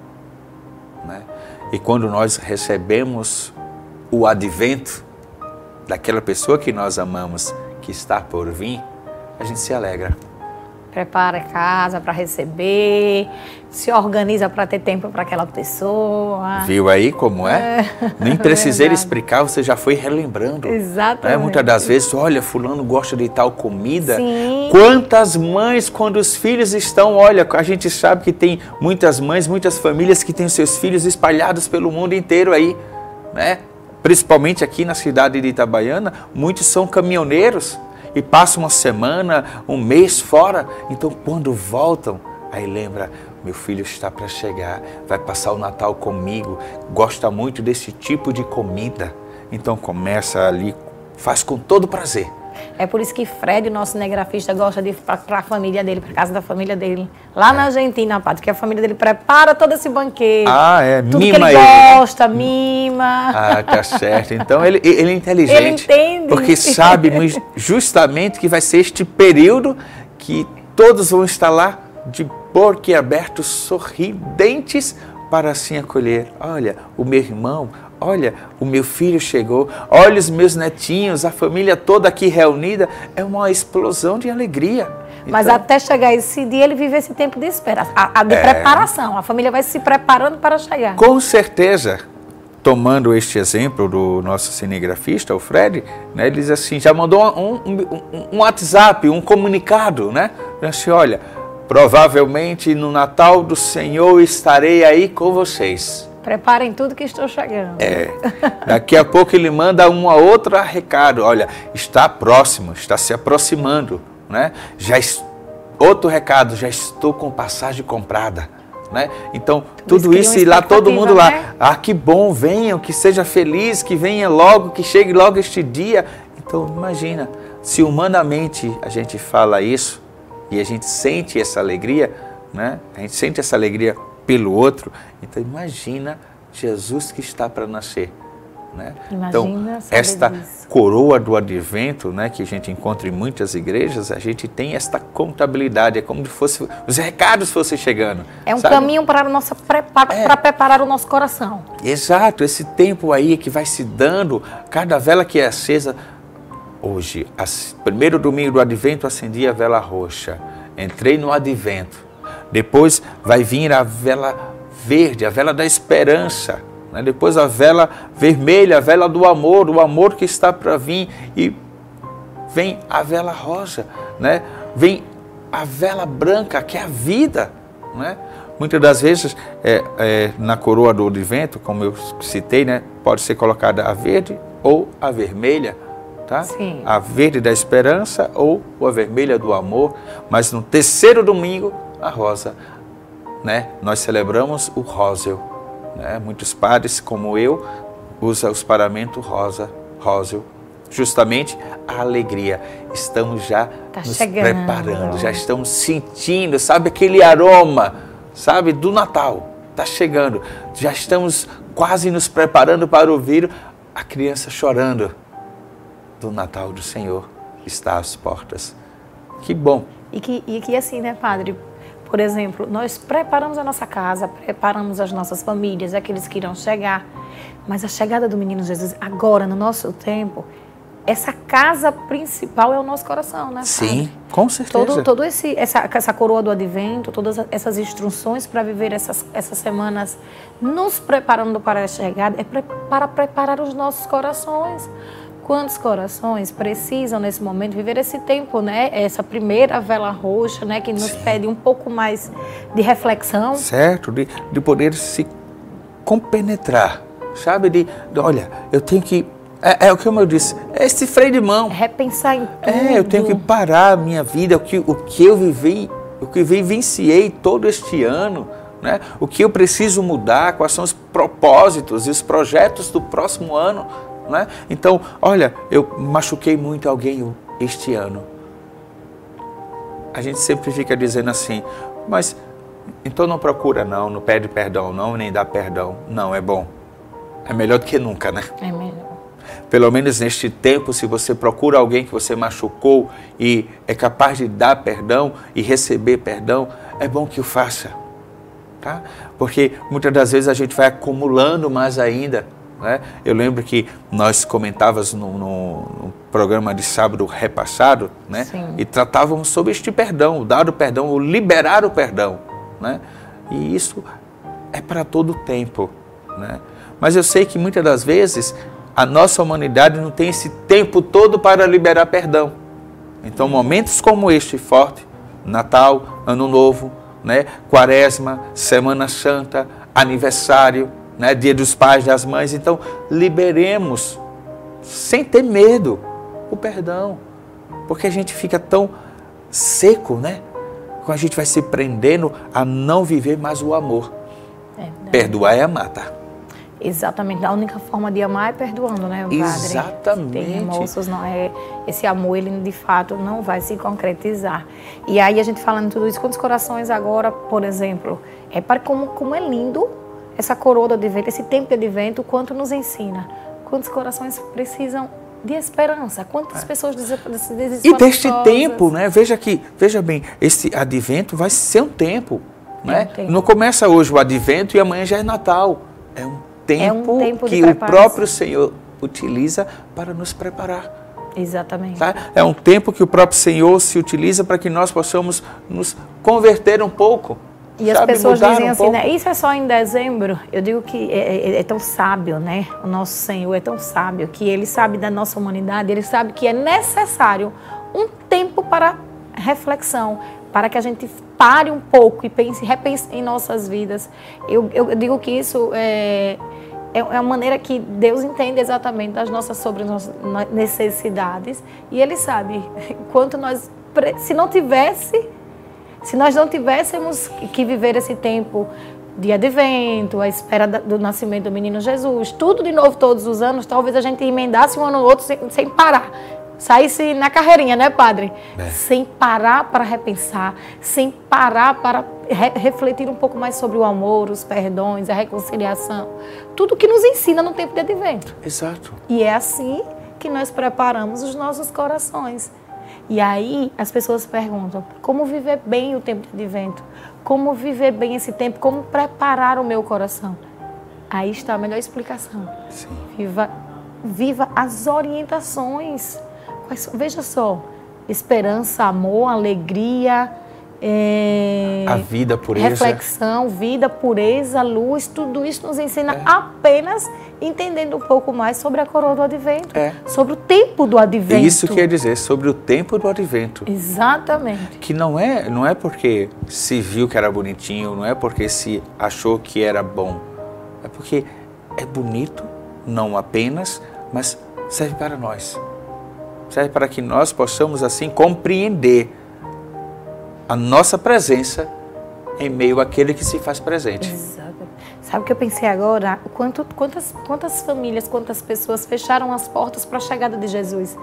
Né? E quando nós recebemos o advento daquela pessoa que nós amamos, que está por vir, a gente se alegra. Prepara a casa para receber, se organiza para ter tempo para aquela pessoa. Viu aí como é? Nem precisei explicar, você já foi relembrando. Exatamente. Muitas das vezes, olha, fulano gosta de tal comida. Sim. Quantas mães, quando os filhos estão, olha, a gente sabe que tem muitas mães, muitas famílias que têm seus filhos espalhados pelo mundo inteiro aí, né? Principalmente aqui na cidade de Itabaiana, muitos são caminhoneiros. E passam uma semana, um mês fora. Então, quando voltam, aí lembra, meu filho está para chegar, vai passar o Natal comigo, gosta muito desse tipo de comida. Então, começa ali, faz com todo prazer. É por isso que Fred, nosso cinegrafista, gosta de ir para a família dele, para casa da família dele, lá na Argentina, padre, que a família dele prepara todo esse banquete. Tudo mima que ele gosta, mima. Tá certo. Então ele é inteligente. Ele entende. Porque sabe justamente que vai ser este período que todos vão estar lá de boquiabertos, sorridentes, para assim acolher. Olha, o meu irmão, olha, o meu filho chegou, olha os meus netinhos, a família toda aqui reunida. É uma explosão de alegria. Mas então, até chegar esse dia, ele vive esse tempo de espera, de preparação. A família vai se preparando para chegar. Com certeza. Tomando este exemplo do nosso cinegrafista, o Fred, né, ele diz assim, já mandou um WhatsApp, um comunicado, né? Assim, olha, provavelmente no Natal do Senhor estarei aí com vocês. Preparem tudo que estou chegando. Daqui a pouco ele manda uma outra recado. Olha, está próximo, está se aproximando, né? Outro recado, já estou com passagem comprada, né? Então, tudo isso e lá todo mundo lá. Né? Ah, que bom, venham, que seja feliz, que venha logo, que chegue logo este dia. Então, imagina, se humanamente a gente fala isso e a gente sente essa alegria, né? A gente sente essa alegria pelo outro. Então imagina Jesus que está para nascer. né? Imagina Então, saber esta disso. coroa do advento, né, que a gente encontra em muitas igrejas, a gente tem esta contabilidade, é como se fosse, os recados fossem chegando. É um sabe? caminho para preparar o nosso coração. Exato, esse tempo aí que vai se dando, cada vela que é acesa. Hoje, primeiro domingo do advento, acendi a vela roxa, entrei no advento. Depois vai vir a vela verde, a vela da esperança. Depois a vela vermelha, a vela do amor, o amor que está para vir, e vem a vela rosa, né? Vem a vela branca, que é a vida, né? Muitas das vezes, na coroa do advento, como eu citei, né, pode ser colocada a verde ou a vermelha, tá? Sim. A verde da esperança ou a vermelha do amor, mas no terceiro domingo, a rosa, né? Nós celebramos o róseo. Muitos padres, como eu, usam os paramentos róseo, justamente a alegria. Estamos já nos preparando, já estamos sentindo, sabe, aquele aroma, sabe, do Natal. Está chegando, já estamos quase nos preparando para ouvir a criança chorando. Do Natal do Senhor está às portas. Que bom. E que assim, né, Padre? Por exemplo, nós preparamos a nossa casa, preparamos as nossas famílias, aqueles que irão chegar. Mas a chegada do Menino Jesus, agora, no nosso tempo, essa casa principal é o nosso coração, né, Padre? Sim, com certeza. Todo essa coroa do advento, todas essas instruções para viver essas semanas, nos preparando para a chegada, é para preparar os nossos corações. Quantos corações precisam, nesse momento, viver esse tempo, né? Essa primeira vela roxa, né? Que nos pede um pouco mais de reflexão. Certo, de poder se compenetrar, sabe? Olha, eu tenho que... É como eu disse, é esse freio de mão. Repensar em tudo. Eu tenho que parar a minha vida, o que eu vivi, o que eu vivenciei todo este ano, né? O que eu preciso mudar, quais são os propósitos e os projetos do próximo ano. Né? Então, olha, eu machuquei muito alguém este ano. A gente sempre fica dizendo assim, mas então não procura não pede perdão não, nem dá perdão. Não, é bom. É melhor do que nunca, né? É melhor. Pelo menos neste tempo, se você procura alguém que você machucou e é capaz de dar perdão e receber perdão, é bom que o faça. Tá? Porque muitas das vezes a gente vai acumulando mais ainda. Eu lembro que nós comentávamos no programa de sábado repassado, né? E tratávamos sobre este perdão, o dar o perdão, o liberar o perdão. Né? E isso é para todo o tempo. Né? Mas eu sei que muitas das vezes a nossa humanidade não tem esse tempo todo para liberar perdão. Então momentos como este forte, Natal, Ano Novo, né? Quaresma, Semana Santa, aniversário, né, Dia dos Pais, das Mães, então liberemos, sem ter medo, o perdão, porque a gente fica tão seco, né? Quando a gente vai se prendendo a não viver mais o amor. Perdoar é amar, tá? Exatamente, a única forma de amar é perdoando, né, Padre? Exatamente. Tem remorsos, não é? Esse amor, ele de fato não vai se concretizar. E aí a gente falando tudo isso, quantos corações agora, por exemplo, para como é lindo essa coroa do advento, esse tempo de advento, quanto nos ensina. Quantos corações precisam de esperança, quantas pessoas desesperançosas. E deste tempo, né? Veja bem, esse advento vai ser um tempo, né? Não começa hoje o advento e amanhã já é Natal. É um tempo que o próprio Senhor utiliza para nos preparar. Exatamente. Tá? É um tempo que o próprio Senhor se utiliza para que nós possamos nos converter um pouco. E as pessoas dizem assim, né? Isso é só em dezembro. Eu digo que é tão sábio, né? O nosso Senhor é tão sábio que Ele sabe da nossa humanidade, Ele sabe que é necessário um tempo para reflexão, para que a gente pare um pouco e repense em nossas vidas. Eu digo que isso é a maneira que Deus entende exatamente das nossas necessidades, e Ele sabe quanto nós, se nós não tivéssemos que viver esse tempo de advento, a espera do nascimento do menino Jesus, tudo de novo todos os anos, talvez a gente emendasse um ano ou outro sem parar. saísse na carreirinha, né, padre? Sem parar para repensar, sem parar para refletir um pouco mais sobre o amor, os perdões, a reconciliação. Tudo que nos ensina no tempo de advento. Exato. E é assim que nós preparamos os nossos corações. E aí as pessoas perguntam, como viver bem o tempo de advento? Como viver bem esse tempo? Como preparar o meu coração? Aí está a melhor explicação. Sim. Viva as orientações. Veja só, esperança, amor, alegria, a vida, pureza. Reflexão, vida, pureza, luz, tudo isso nos ensina apenas entendendo um pouco mais sobre a coroa do advento, sobre o tempo do advento. Isso quer dizer, sobre o tempo do advento. Exatamente. Que não é porque se viu que era bonitinho, não é porque se achou que era bom, é porque é bonito, não apenas, mas serve para nós. Serve para que nós possamos assim compreender a nossa presença em meio àquele que se faz presente. Exato. Sabe o que eu pensei agora? Quantas famílias, quantas pessoas fecharam as portas para a chegada de Jesus?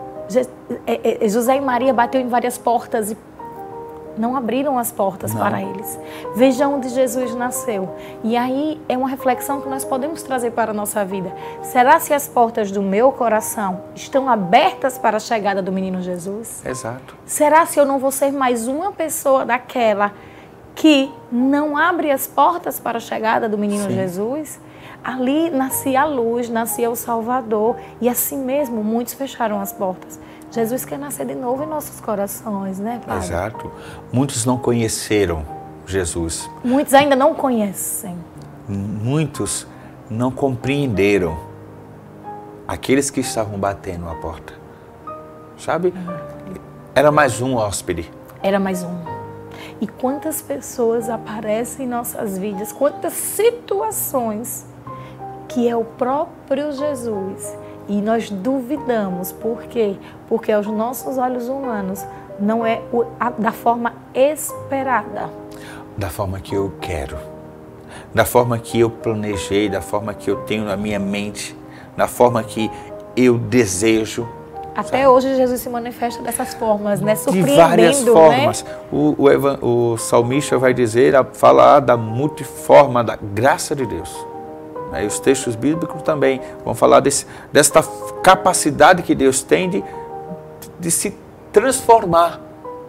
José e Maria bateu em várias portas e não abriram as portas para eles. Veja onde Jesus nasceu. E aí é uma reflexão que nós podemos trazer para a nossa vida. Será se as portas do meu coração estão abertas para a chegada do menino Jesus? Exato. Será se eu não vou ser mais uma pessoa daquela que não abre as portas para a chegada do menino Jesus? Ali nascia a luz, nascia o Salvador. E assim mesmo, muitos fecharam as portas. Jesus quer nascer de novo em nossos corações, né, Padre? Exato. Muitos não conheceram Jesus. Muitos ainda não conhecem. Muitos não compreenderam aqueles que estavam batendo a porta. Sabe? Era mais um hóspede. Era mais um. E quantas pessoas aparecem em nossas vidas, quantas situações que é o próprio Jesus. E nós duvidamos. Por quê? Porque aos nossos olhos humanos não é da forma esperada. Da forma que eu quero. Da forma que eu planejei, da forma que eu tenho na minha mente, da forma que eu desejo. Até hoje Jesus se manifesta dessas formas, né? Surpreendendo, de várias formas. Né? O salmista vai dizer, falar da multiforma da graça de Deus. E os textos bíblicos também vão falar desta capacidade que Deus tem de se transformar,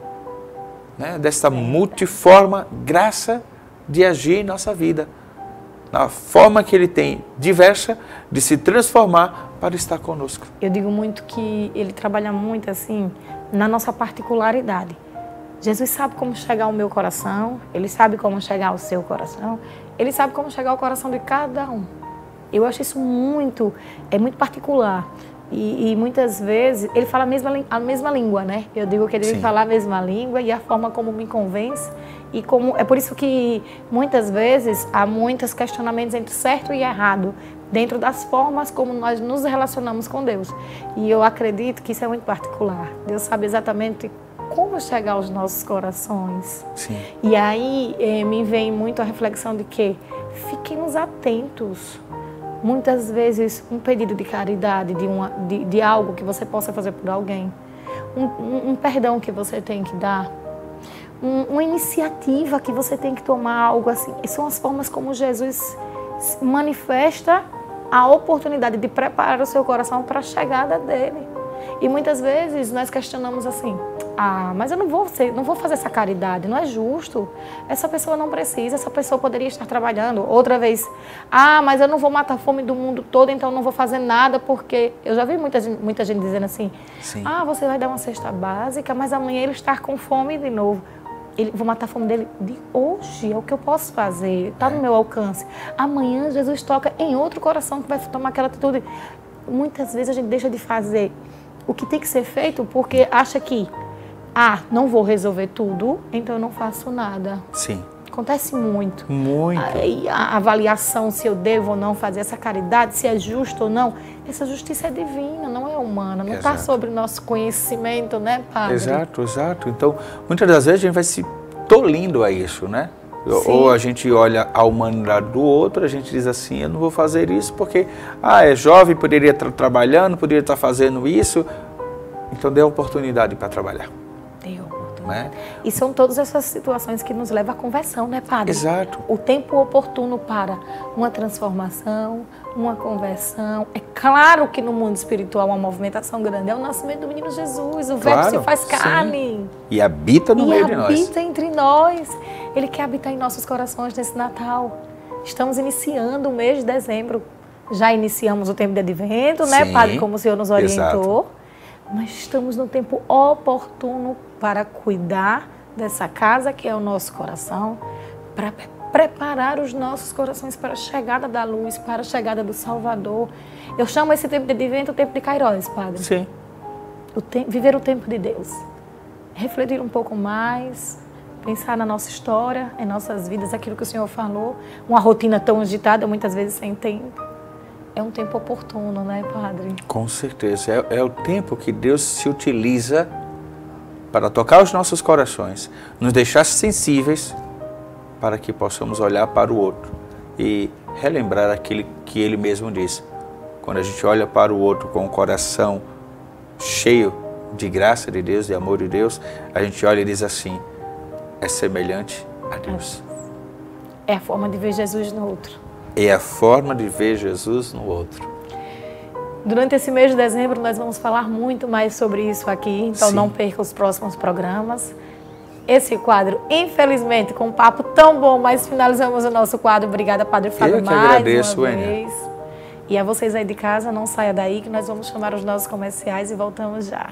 né? Desta multiforma graça de agir em nossa vida. Na forma que Ele tem, diversa, de se transformar para estar conosco. Eu digo muito que Ele trabalha muito assim, na nossa particularidade. Jesus sabe como chegar ao meu coração, Ele sabe como chegar ao seu coração, Ele sabe como chegar ao coração de cada um. Eu acho isso muito particular. E muitas vezes, Ele fala a mesma língua, né? Eu digo que Ele deve falar a mesma língua e a forma como me convence. E é por isso que muitas vezes há muitos questionamentos entre certo e errado, dentro das formas como nós nos relacionamos com Deus. E eu acredito que isso é muito particular. Deus sabe exatamente como chegar aos nossos corações. Sim. E aí me vem muito a reflexão de que fiquemos atentos. Muitas vezes um pedido de caridade, de algo que você possa fazer por alguém, um perdão que você tem que dar, uma iniciativa que você tem que tomar, algo assim. São as formas como Jesus manifesta a oportunidade de preparar o seu coração para a chegada dele. E muitas vezes nós questionamos assim, mas eu não vou fazer essa caridade, não é justo. Essa pessoa não precisa, essa pessoa poderia estar trabalhando. Outra vez, mas eu não vou matar a fome do mundo todo, então não vou fazer nada porque... Eu já vi muita gente dizendo assim, você vai dar uma cesta básica, mas amanhã ele está com fome de novo. Vou matar a fome dele de hoje, é o que eu posso fazer, está no meu alcance. Amanhã Jesus toca em outro coração que vai tomar aquela atitude. Muitas vezes a gente deixa de fazer o que tem que ser feito porque acha que, não vou resolver tudo, então eu não faço nada. Sim. Acontece muito. Muito. A avaliação se eu devo ou não fazer essa caridade, se é justo ou não, essa justiça é divina, não é humana, não está sobre o nosso conhecimento, né, Padre? Exato, exato. Então, muitas das vezes a gente vai se tolindo a isso, né? Sim. Ou a gente olha a humanidade do outro, a gente diz assim, eu não vou fazer isso porque, é jovem, poderia estar trabalhando, poderia estar fazendo isso. Então dê oportunidade para trabalhar. Dê oportunidade. Né? E são todas essas situações que nos levam à conversão, né, Padre? Exato. O tempo oportuno para uma transformação, uma conversão. É claro que no mundo espiritual uma movimentação grande é o nascimento do menino Jesus. O Verbo se faz carne. Sim. E habita no meio de nós. E habita entre nós. Ele quer habitar em nossos corações nesse Natal. Estamos iniciando o mês de dezembro. Já iniciamos o tempo de advento, né, Padre? Como o Senhor nos orientou. Exato. Mas estamos no tempo oportuno para cuidar dessa casa que é o nosso coração, para preparar os nossos corações para a chegada da luz, para a chegada do Salvador. Eu chamo esse tempo de advento o tempo de Kairos, Padre. Sim. Viver o tempo de Deus. Refletir um pouco mais, pensar na nossa história, em nossas vidas, aquilo que o Senhor falou. Uma rotina tão agitada, muitas vezes sem tempo. É um tempo oportuno, né, Padre? Com certeza. É o tempo que Deus se utiliza para tocar os nossos corações, nos deixar sensíveis para que possamos olhar para o outro e relembrar aquilo que Ele mesmo disse. Quando a gente olha para o outro com o coração cheio de graça de Deus, de amor de Deus, a gente olha e diz assim, é semelhante a Deus. É a forma de ver Jesus no outro. É a forma de ver Jesus no outro. Durante esse mês de dezembro nós vamos falar muito mais sobre isso aqui, então Sim. não perca os próximos programas. Esse quadro, infelizmente, com um papo tão bom, mas finalizamos o nosso quadro. Obrigada, Padre Fábio, Eu que mais agradeço, uma Enia. vez. E a vocês aí de casa, não saia daí que nós vamos chamar os nossos comerciais e voltamos já.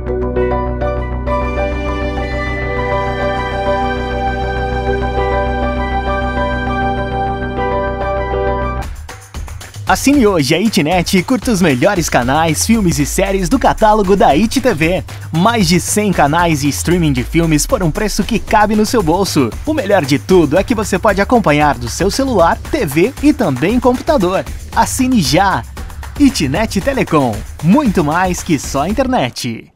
Assine hoje a ITNET e curta os melhores canais, filmes e séries do catálogo da IT TV. Mais de 100 canais e streaming de filmes por um preço que cabe no seu bolso. O melhor de tudo é que você pode acompanhar do seu celular, TV e também computador. Assine já! ITNET Telecom. Muito mais que só internet.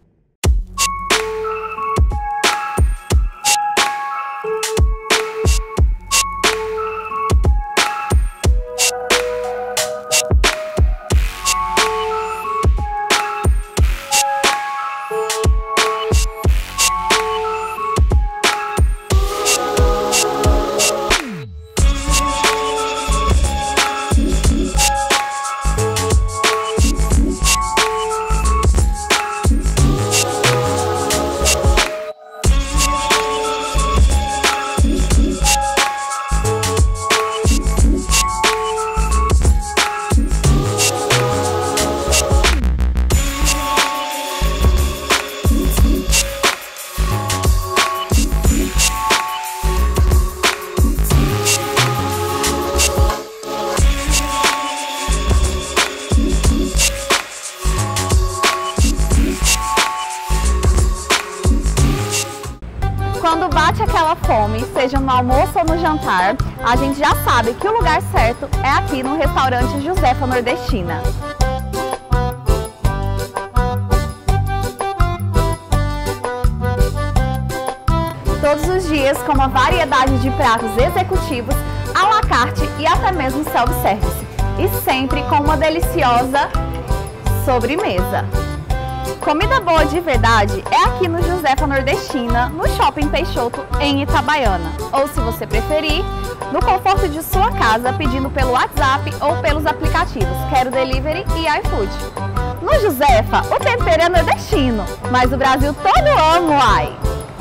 Quando bate aquela fome, seja no almoço ou no jantar, a gente já sabe que o lugar certo é aqui no restaurante Josefa Nordestina. Todos os dias com uma variedade de pratos executivos, à la carte e até mesmo self-service. E sempre com uma deliciosa sobremesa. Comida boa de verdade é aqui no Josefa Nordestina, no Shopping Peixoto, em Itabaiana. Ou, se você preferir, no conforto de sua casa, pedindo pelo WhatsApp ou pelos aplicativos Quero Delivery e iFood. No Josefa, o tempero é nordestino, mas o Brasil todo ama, uai!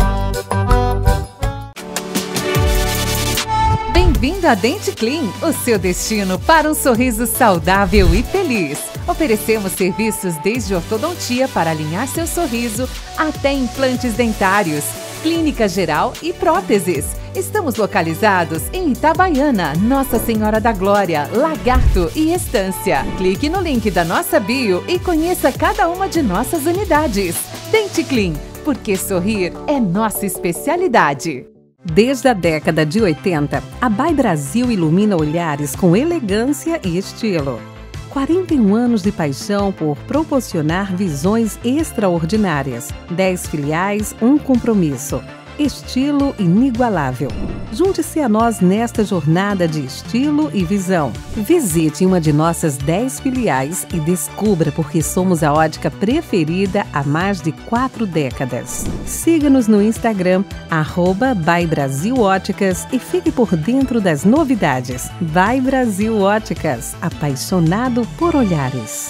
Bem-vindo a Dente Clean, o seu destino para um sorriso saudável e feliz. Oferecemos serviços desde ortodontia para alinhar seu sorriso até implantes dentários, clínica geral e próteses. Estamos localizados em Itabaiana, Nossa Senhora da Glória, Lagarto e Estância. Clique no link da nossa bio e conheça cada uma de nossas unidades. Dente Clean, porque sorrir é nossa especialidade. Desde a década de 80, a By Brasil ilumina olhares com elegância e estilo. 41 anos de paixão por proporcionar visões extraordinárias. 10 filiais, um compromisso. estilo inigualável. Junte-se a nós nesta jornada de estilo e visão. Visite uma de nossas 10 filiais e descubra por que somos a ótica preferida há mais de 4 décadas. Siga-nos no Instagram, @bybrasilóticas, e fique por dentro das novidades. By Brasil Óticas, apaixonado por olhares.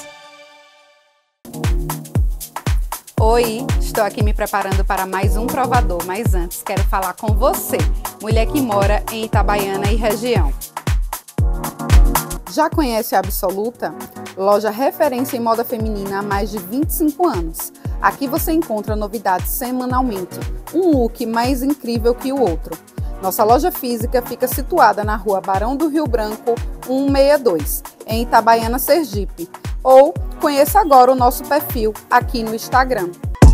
Oi, estou aqui me preparando para mais um provador, mas antes quero falar com você, mulher que mora em Itabaiana e região. Já conhece a Absoluta? Loja referência em moda feminina há mais de 25 anos. Aqui você encontra novidades semanalmente, um look mais incrível que o outro. Nossa loja física fica situada na rua Barão do Rio Branco, 162, em Itabaiana, Sergipe. Ou conheça agora o nosso perfil aqui no Instagram.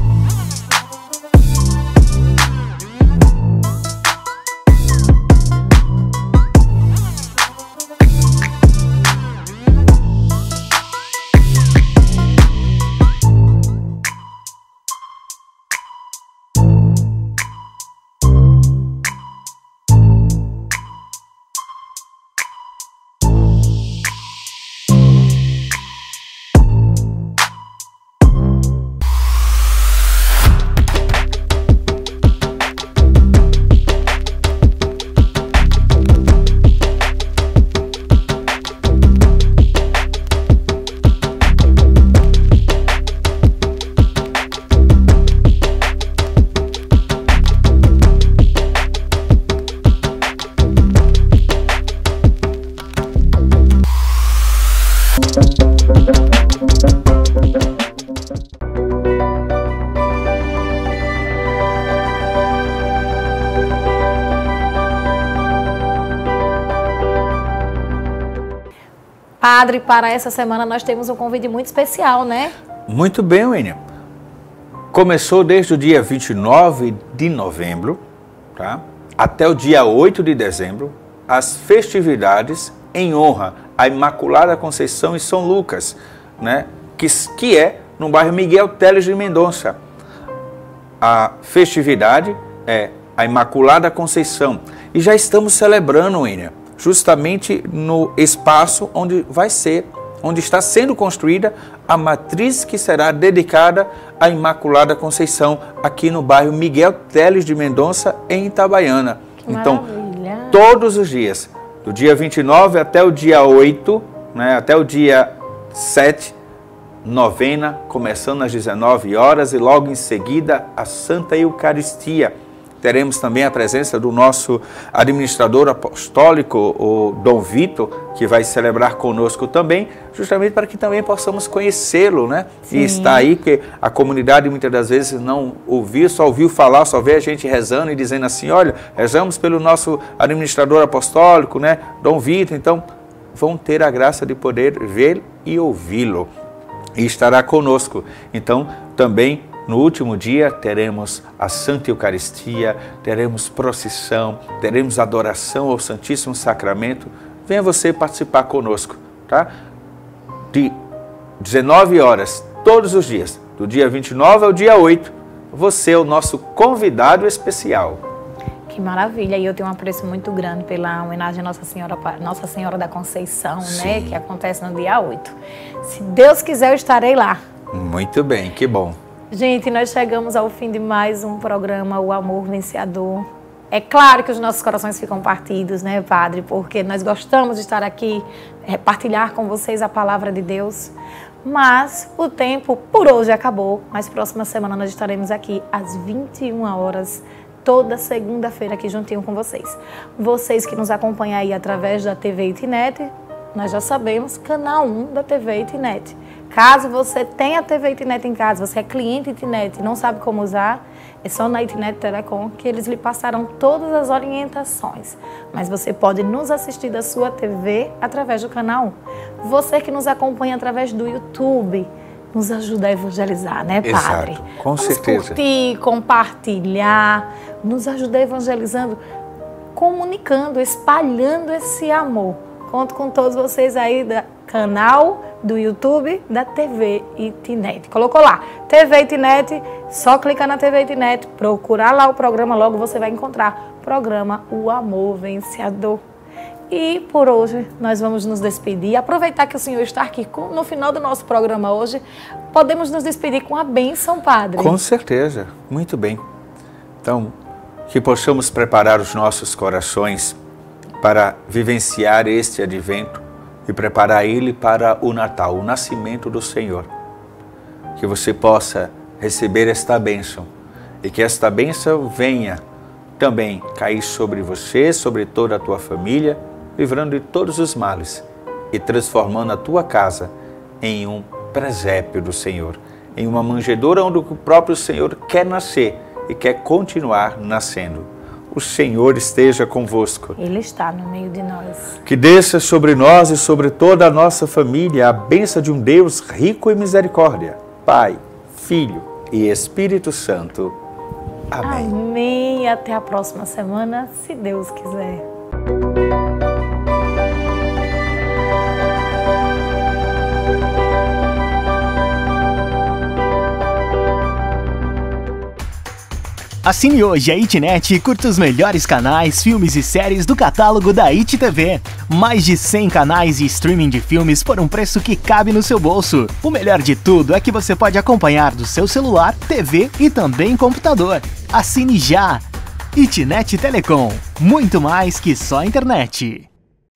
Padre, para essa semana nós temos um convite muito especial, né? Muito bem, William. Começou desde o dia 29 de novembro, tá? Até o dia 8 de dezembro, as festividades em honra à Imaculada Conceição em São Lucas, né? Que é no bairro Miguel Teles de Mendonça. A festividade é a Imaculada Conceição. E já estamos celebrando, William, justamente no espaço onde está sendo construída a matriz que será dedicada à Imaculada Conceição, aqui no bairro Miguel Teles de Mendonça, em Itabaiana. Então, todos os dias, do dia 29 até o dia 8, né, até o dia 7, novena, começando às 19 horas, e logo em seguida a Santa Eucaristia. Teremos também a presença do nosso administrador apostólico, o Dom Vitor, que vai celebrar conosco também, justamente para que também possamos conhecê-lo, né? Sim. E está aí, porque a comunidade muitas das vezes não ouviu, só ouviu falar, só vê a gente rezando e dizendo assim, olha, rezamos pelo nosso administrador apostólico, né? Dom Vitor. Então, vão ter a graça de poder ver e ouvi-lo. E estará conosco. Então, também no último dia teremos a Santa Eucaristia, teremos procissão, teremos adoração ao Santíssimo Sacramento. Venha você participar conosco, tá? De 19 horas, todos os dias, do dia 29 ao dia 8, você é o nosso convidado especial. Que maravilha, e eu tenho um apreço muito grande pela homenagem à Nossa Senhora da Conceição, né, que acontece no dia 8. Se Deus quiser, eu estarei lá. Muito bem, que bom. Gente, nós chegamos ao fim de mais um programa, O Amor Vencedor. É claro que os nossos corações ficam partidos, né, Padre? Porque nós gostamos de estar aqui, partilhar com vocês a palavra de Deus. Mas o tempo por hoje acabou. Mas próxima semana nós estaremos aqui às 21 horas, toda segunda-feira aqui juntinho com vocês. Vocês que nos acompanham aí através da TV Itinet, nós já sabemos, canal 1 da TV Itinet. Caso você tenha TV Itinet em casa, você é cliente Itinet e não sabe como usar, é só na Itinet Telecom que eles lhe passarão todas as orientações. Mas você pode nos assistir da sua TV através do canal 1. Você que nos acompanha através do YouTube, nos ajuda a evangelizar, né, Padre? Exato, com certeza. Curtir, compartilhar, nos ajuda evangelizando, comunicando, espalhando esse amor. Conto com todos vocês aí da canal do YouTube da TV Itnet. Colocou lá, TV Itnet, só clicar na TV Itnet, procurar lá o programa, logo você vai encontrar o programa O Amor Vencedor. E por hoje nós vamos nos despedir. Aproveitar que o senhor está aqui no final do nosso programa hoje, podemos nos despedir com a bênção, Padre. Com certeza, muito bem. Então, que possamos preparar os nossos corações para vivenciar este advento e preparar ele para o Natal, o nascimento do Senhor. Que você possa receber esta bênção e que esta bênção venha também cair sobre você, sobre toda a tua família, livrando de todos os males e transformando a tua casa em um presépio do Senhor, em uma manjedoura onde o próprio Senhor quer nascer e quer continuar nascendo. O Senhor esteja convosco. Ele está no meio de nós. Que desça sobre nós e sobre toda a nossa família a bênção de um Deus rico em misericórdia, Pai, Filho e Espírito Santo. Amém. Amém. Até a próxima semana, se Deus quiser. Assine hoje a Itnet e curta os melhores canais, filmes e séries do catálogo da ITTV. Mais de 100 canais e streaming de filmes por um preço que cabe no seu bolso. O melhor de tudo é que você pode acompanhar do seu celular, TV e também computador. Assine já! Itnet Telecom, muito mais que só internet.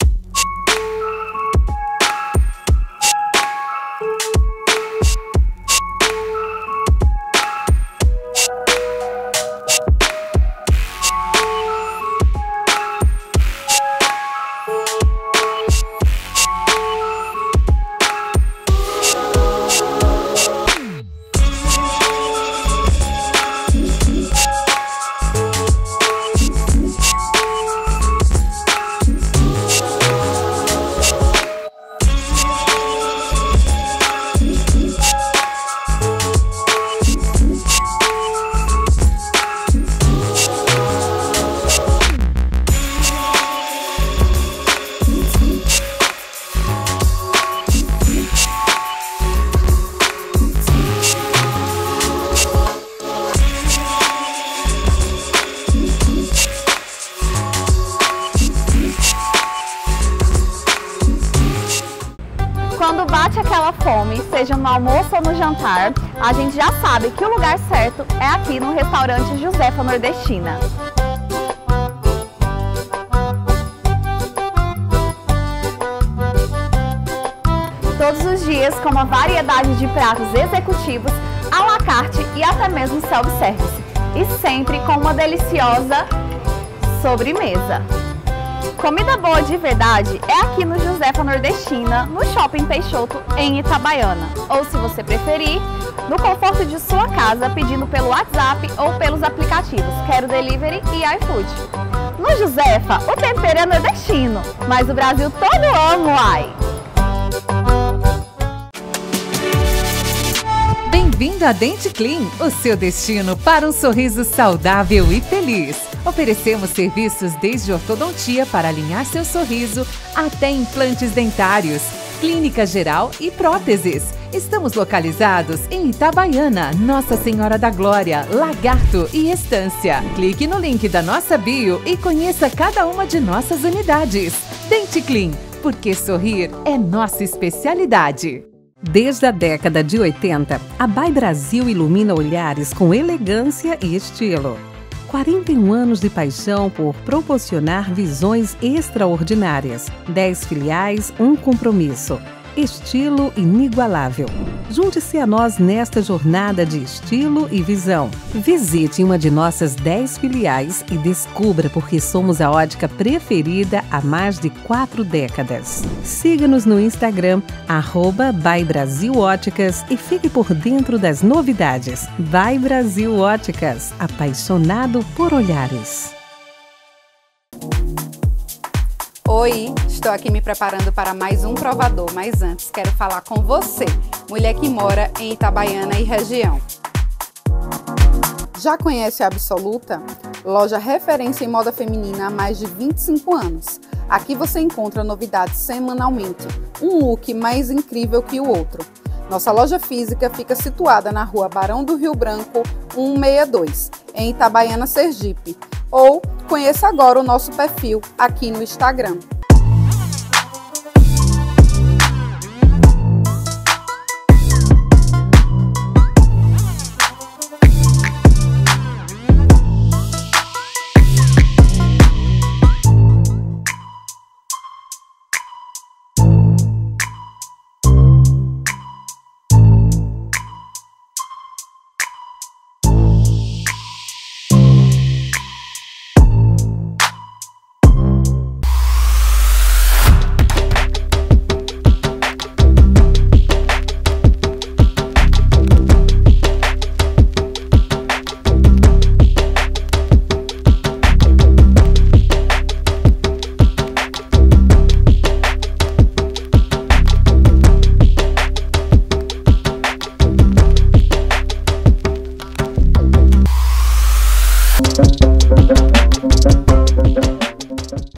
Quando bate aquela fome, seja no almoço ou no jantar, a gente já sabe que o lugar certo é aqui no restaurante Josefa Nordestina. Todos os dias com uma variedade de pratos executivos, à la carte e até mesmo self-service. E sempre com uma deliciosa sobremesa. Comida boa de verdade é aqui no Josefa Nordestina, no Shopping Peixoto, em Itabaiana. Ou, se você preferir, no conforto de sua casa, pedindo pelo WhatsApp ou pelos aplicativos Quero Delivery e iFood. No Josefa, o tempero é nordestino, mas o Brasil todo ama, uai! Bem-vindo a Dente Clean, o seu destino para um sorriso saudável e feliz. Oferecemos serviços desde ortodontia para alinhar seu sorriso até implantes dentários, clínica geral e próteses. Estamos localizados em Itabaiana, Nossa Senhora da Glória, Lagarto e Estância. Clique no link da nossa bio e conheça cada uma de nossas unidades. Dente Clean, porque sorrir é nossa especialidade. Desde a década de 80, a By Brasil ilumina olhares com elegância e estilo. 41 anos de paixão por proporcionar visões extraordinárias. 10 filiais, um compromisso. Estilo inigualável. Junte-se a nós nesta jornada de estilo e visão. Visite uma de nossas 10 filiais e descubra por que somos a ótica preferida há mais de 4 décadas. Siga-nos no Instagram, @ByBrasilOticas, e fique por dentro das novidades. By Brasil Óticas, apaixonado por olhares. Oi, estou aqui me preparando para mais um provador, mas antes quero falar com você, mulher que mora em Itabaiana e região. Já conhece a Absoluta? Loja referência em moda feminina há mais de 25 anos. Aqui você encontra novidades semanalmente, um look mais incrível que o outro. Nossa loja física fica situada na Rua Barão do Rio Branco, 162, em Itabaiana, Sergipe. Ou conheça agora o nosso perfil aqui no Instagram.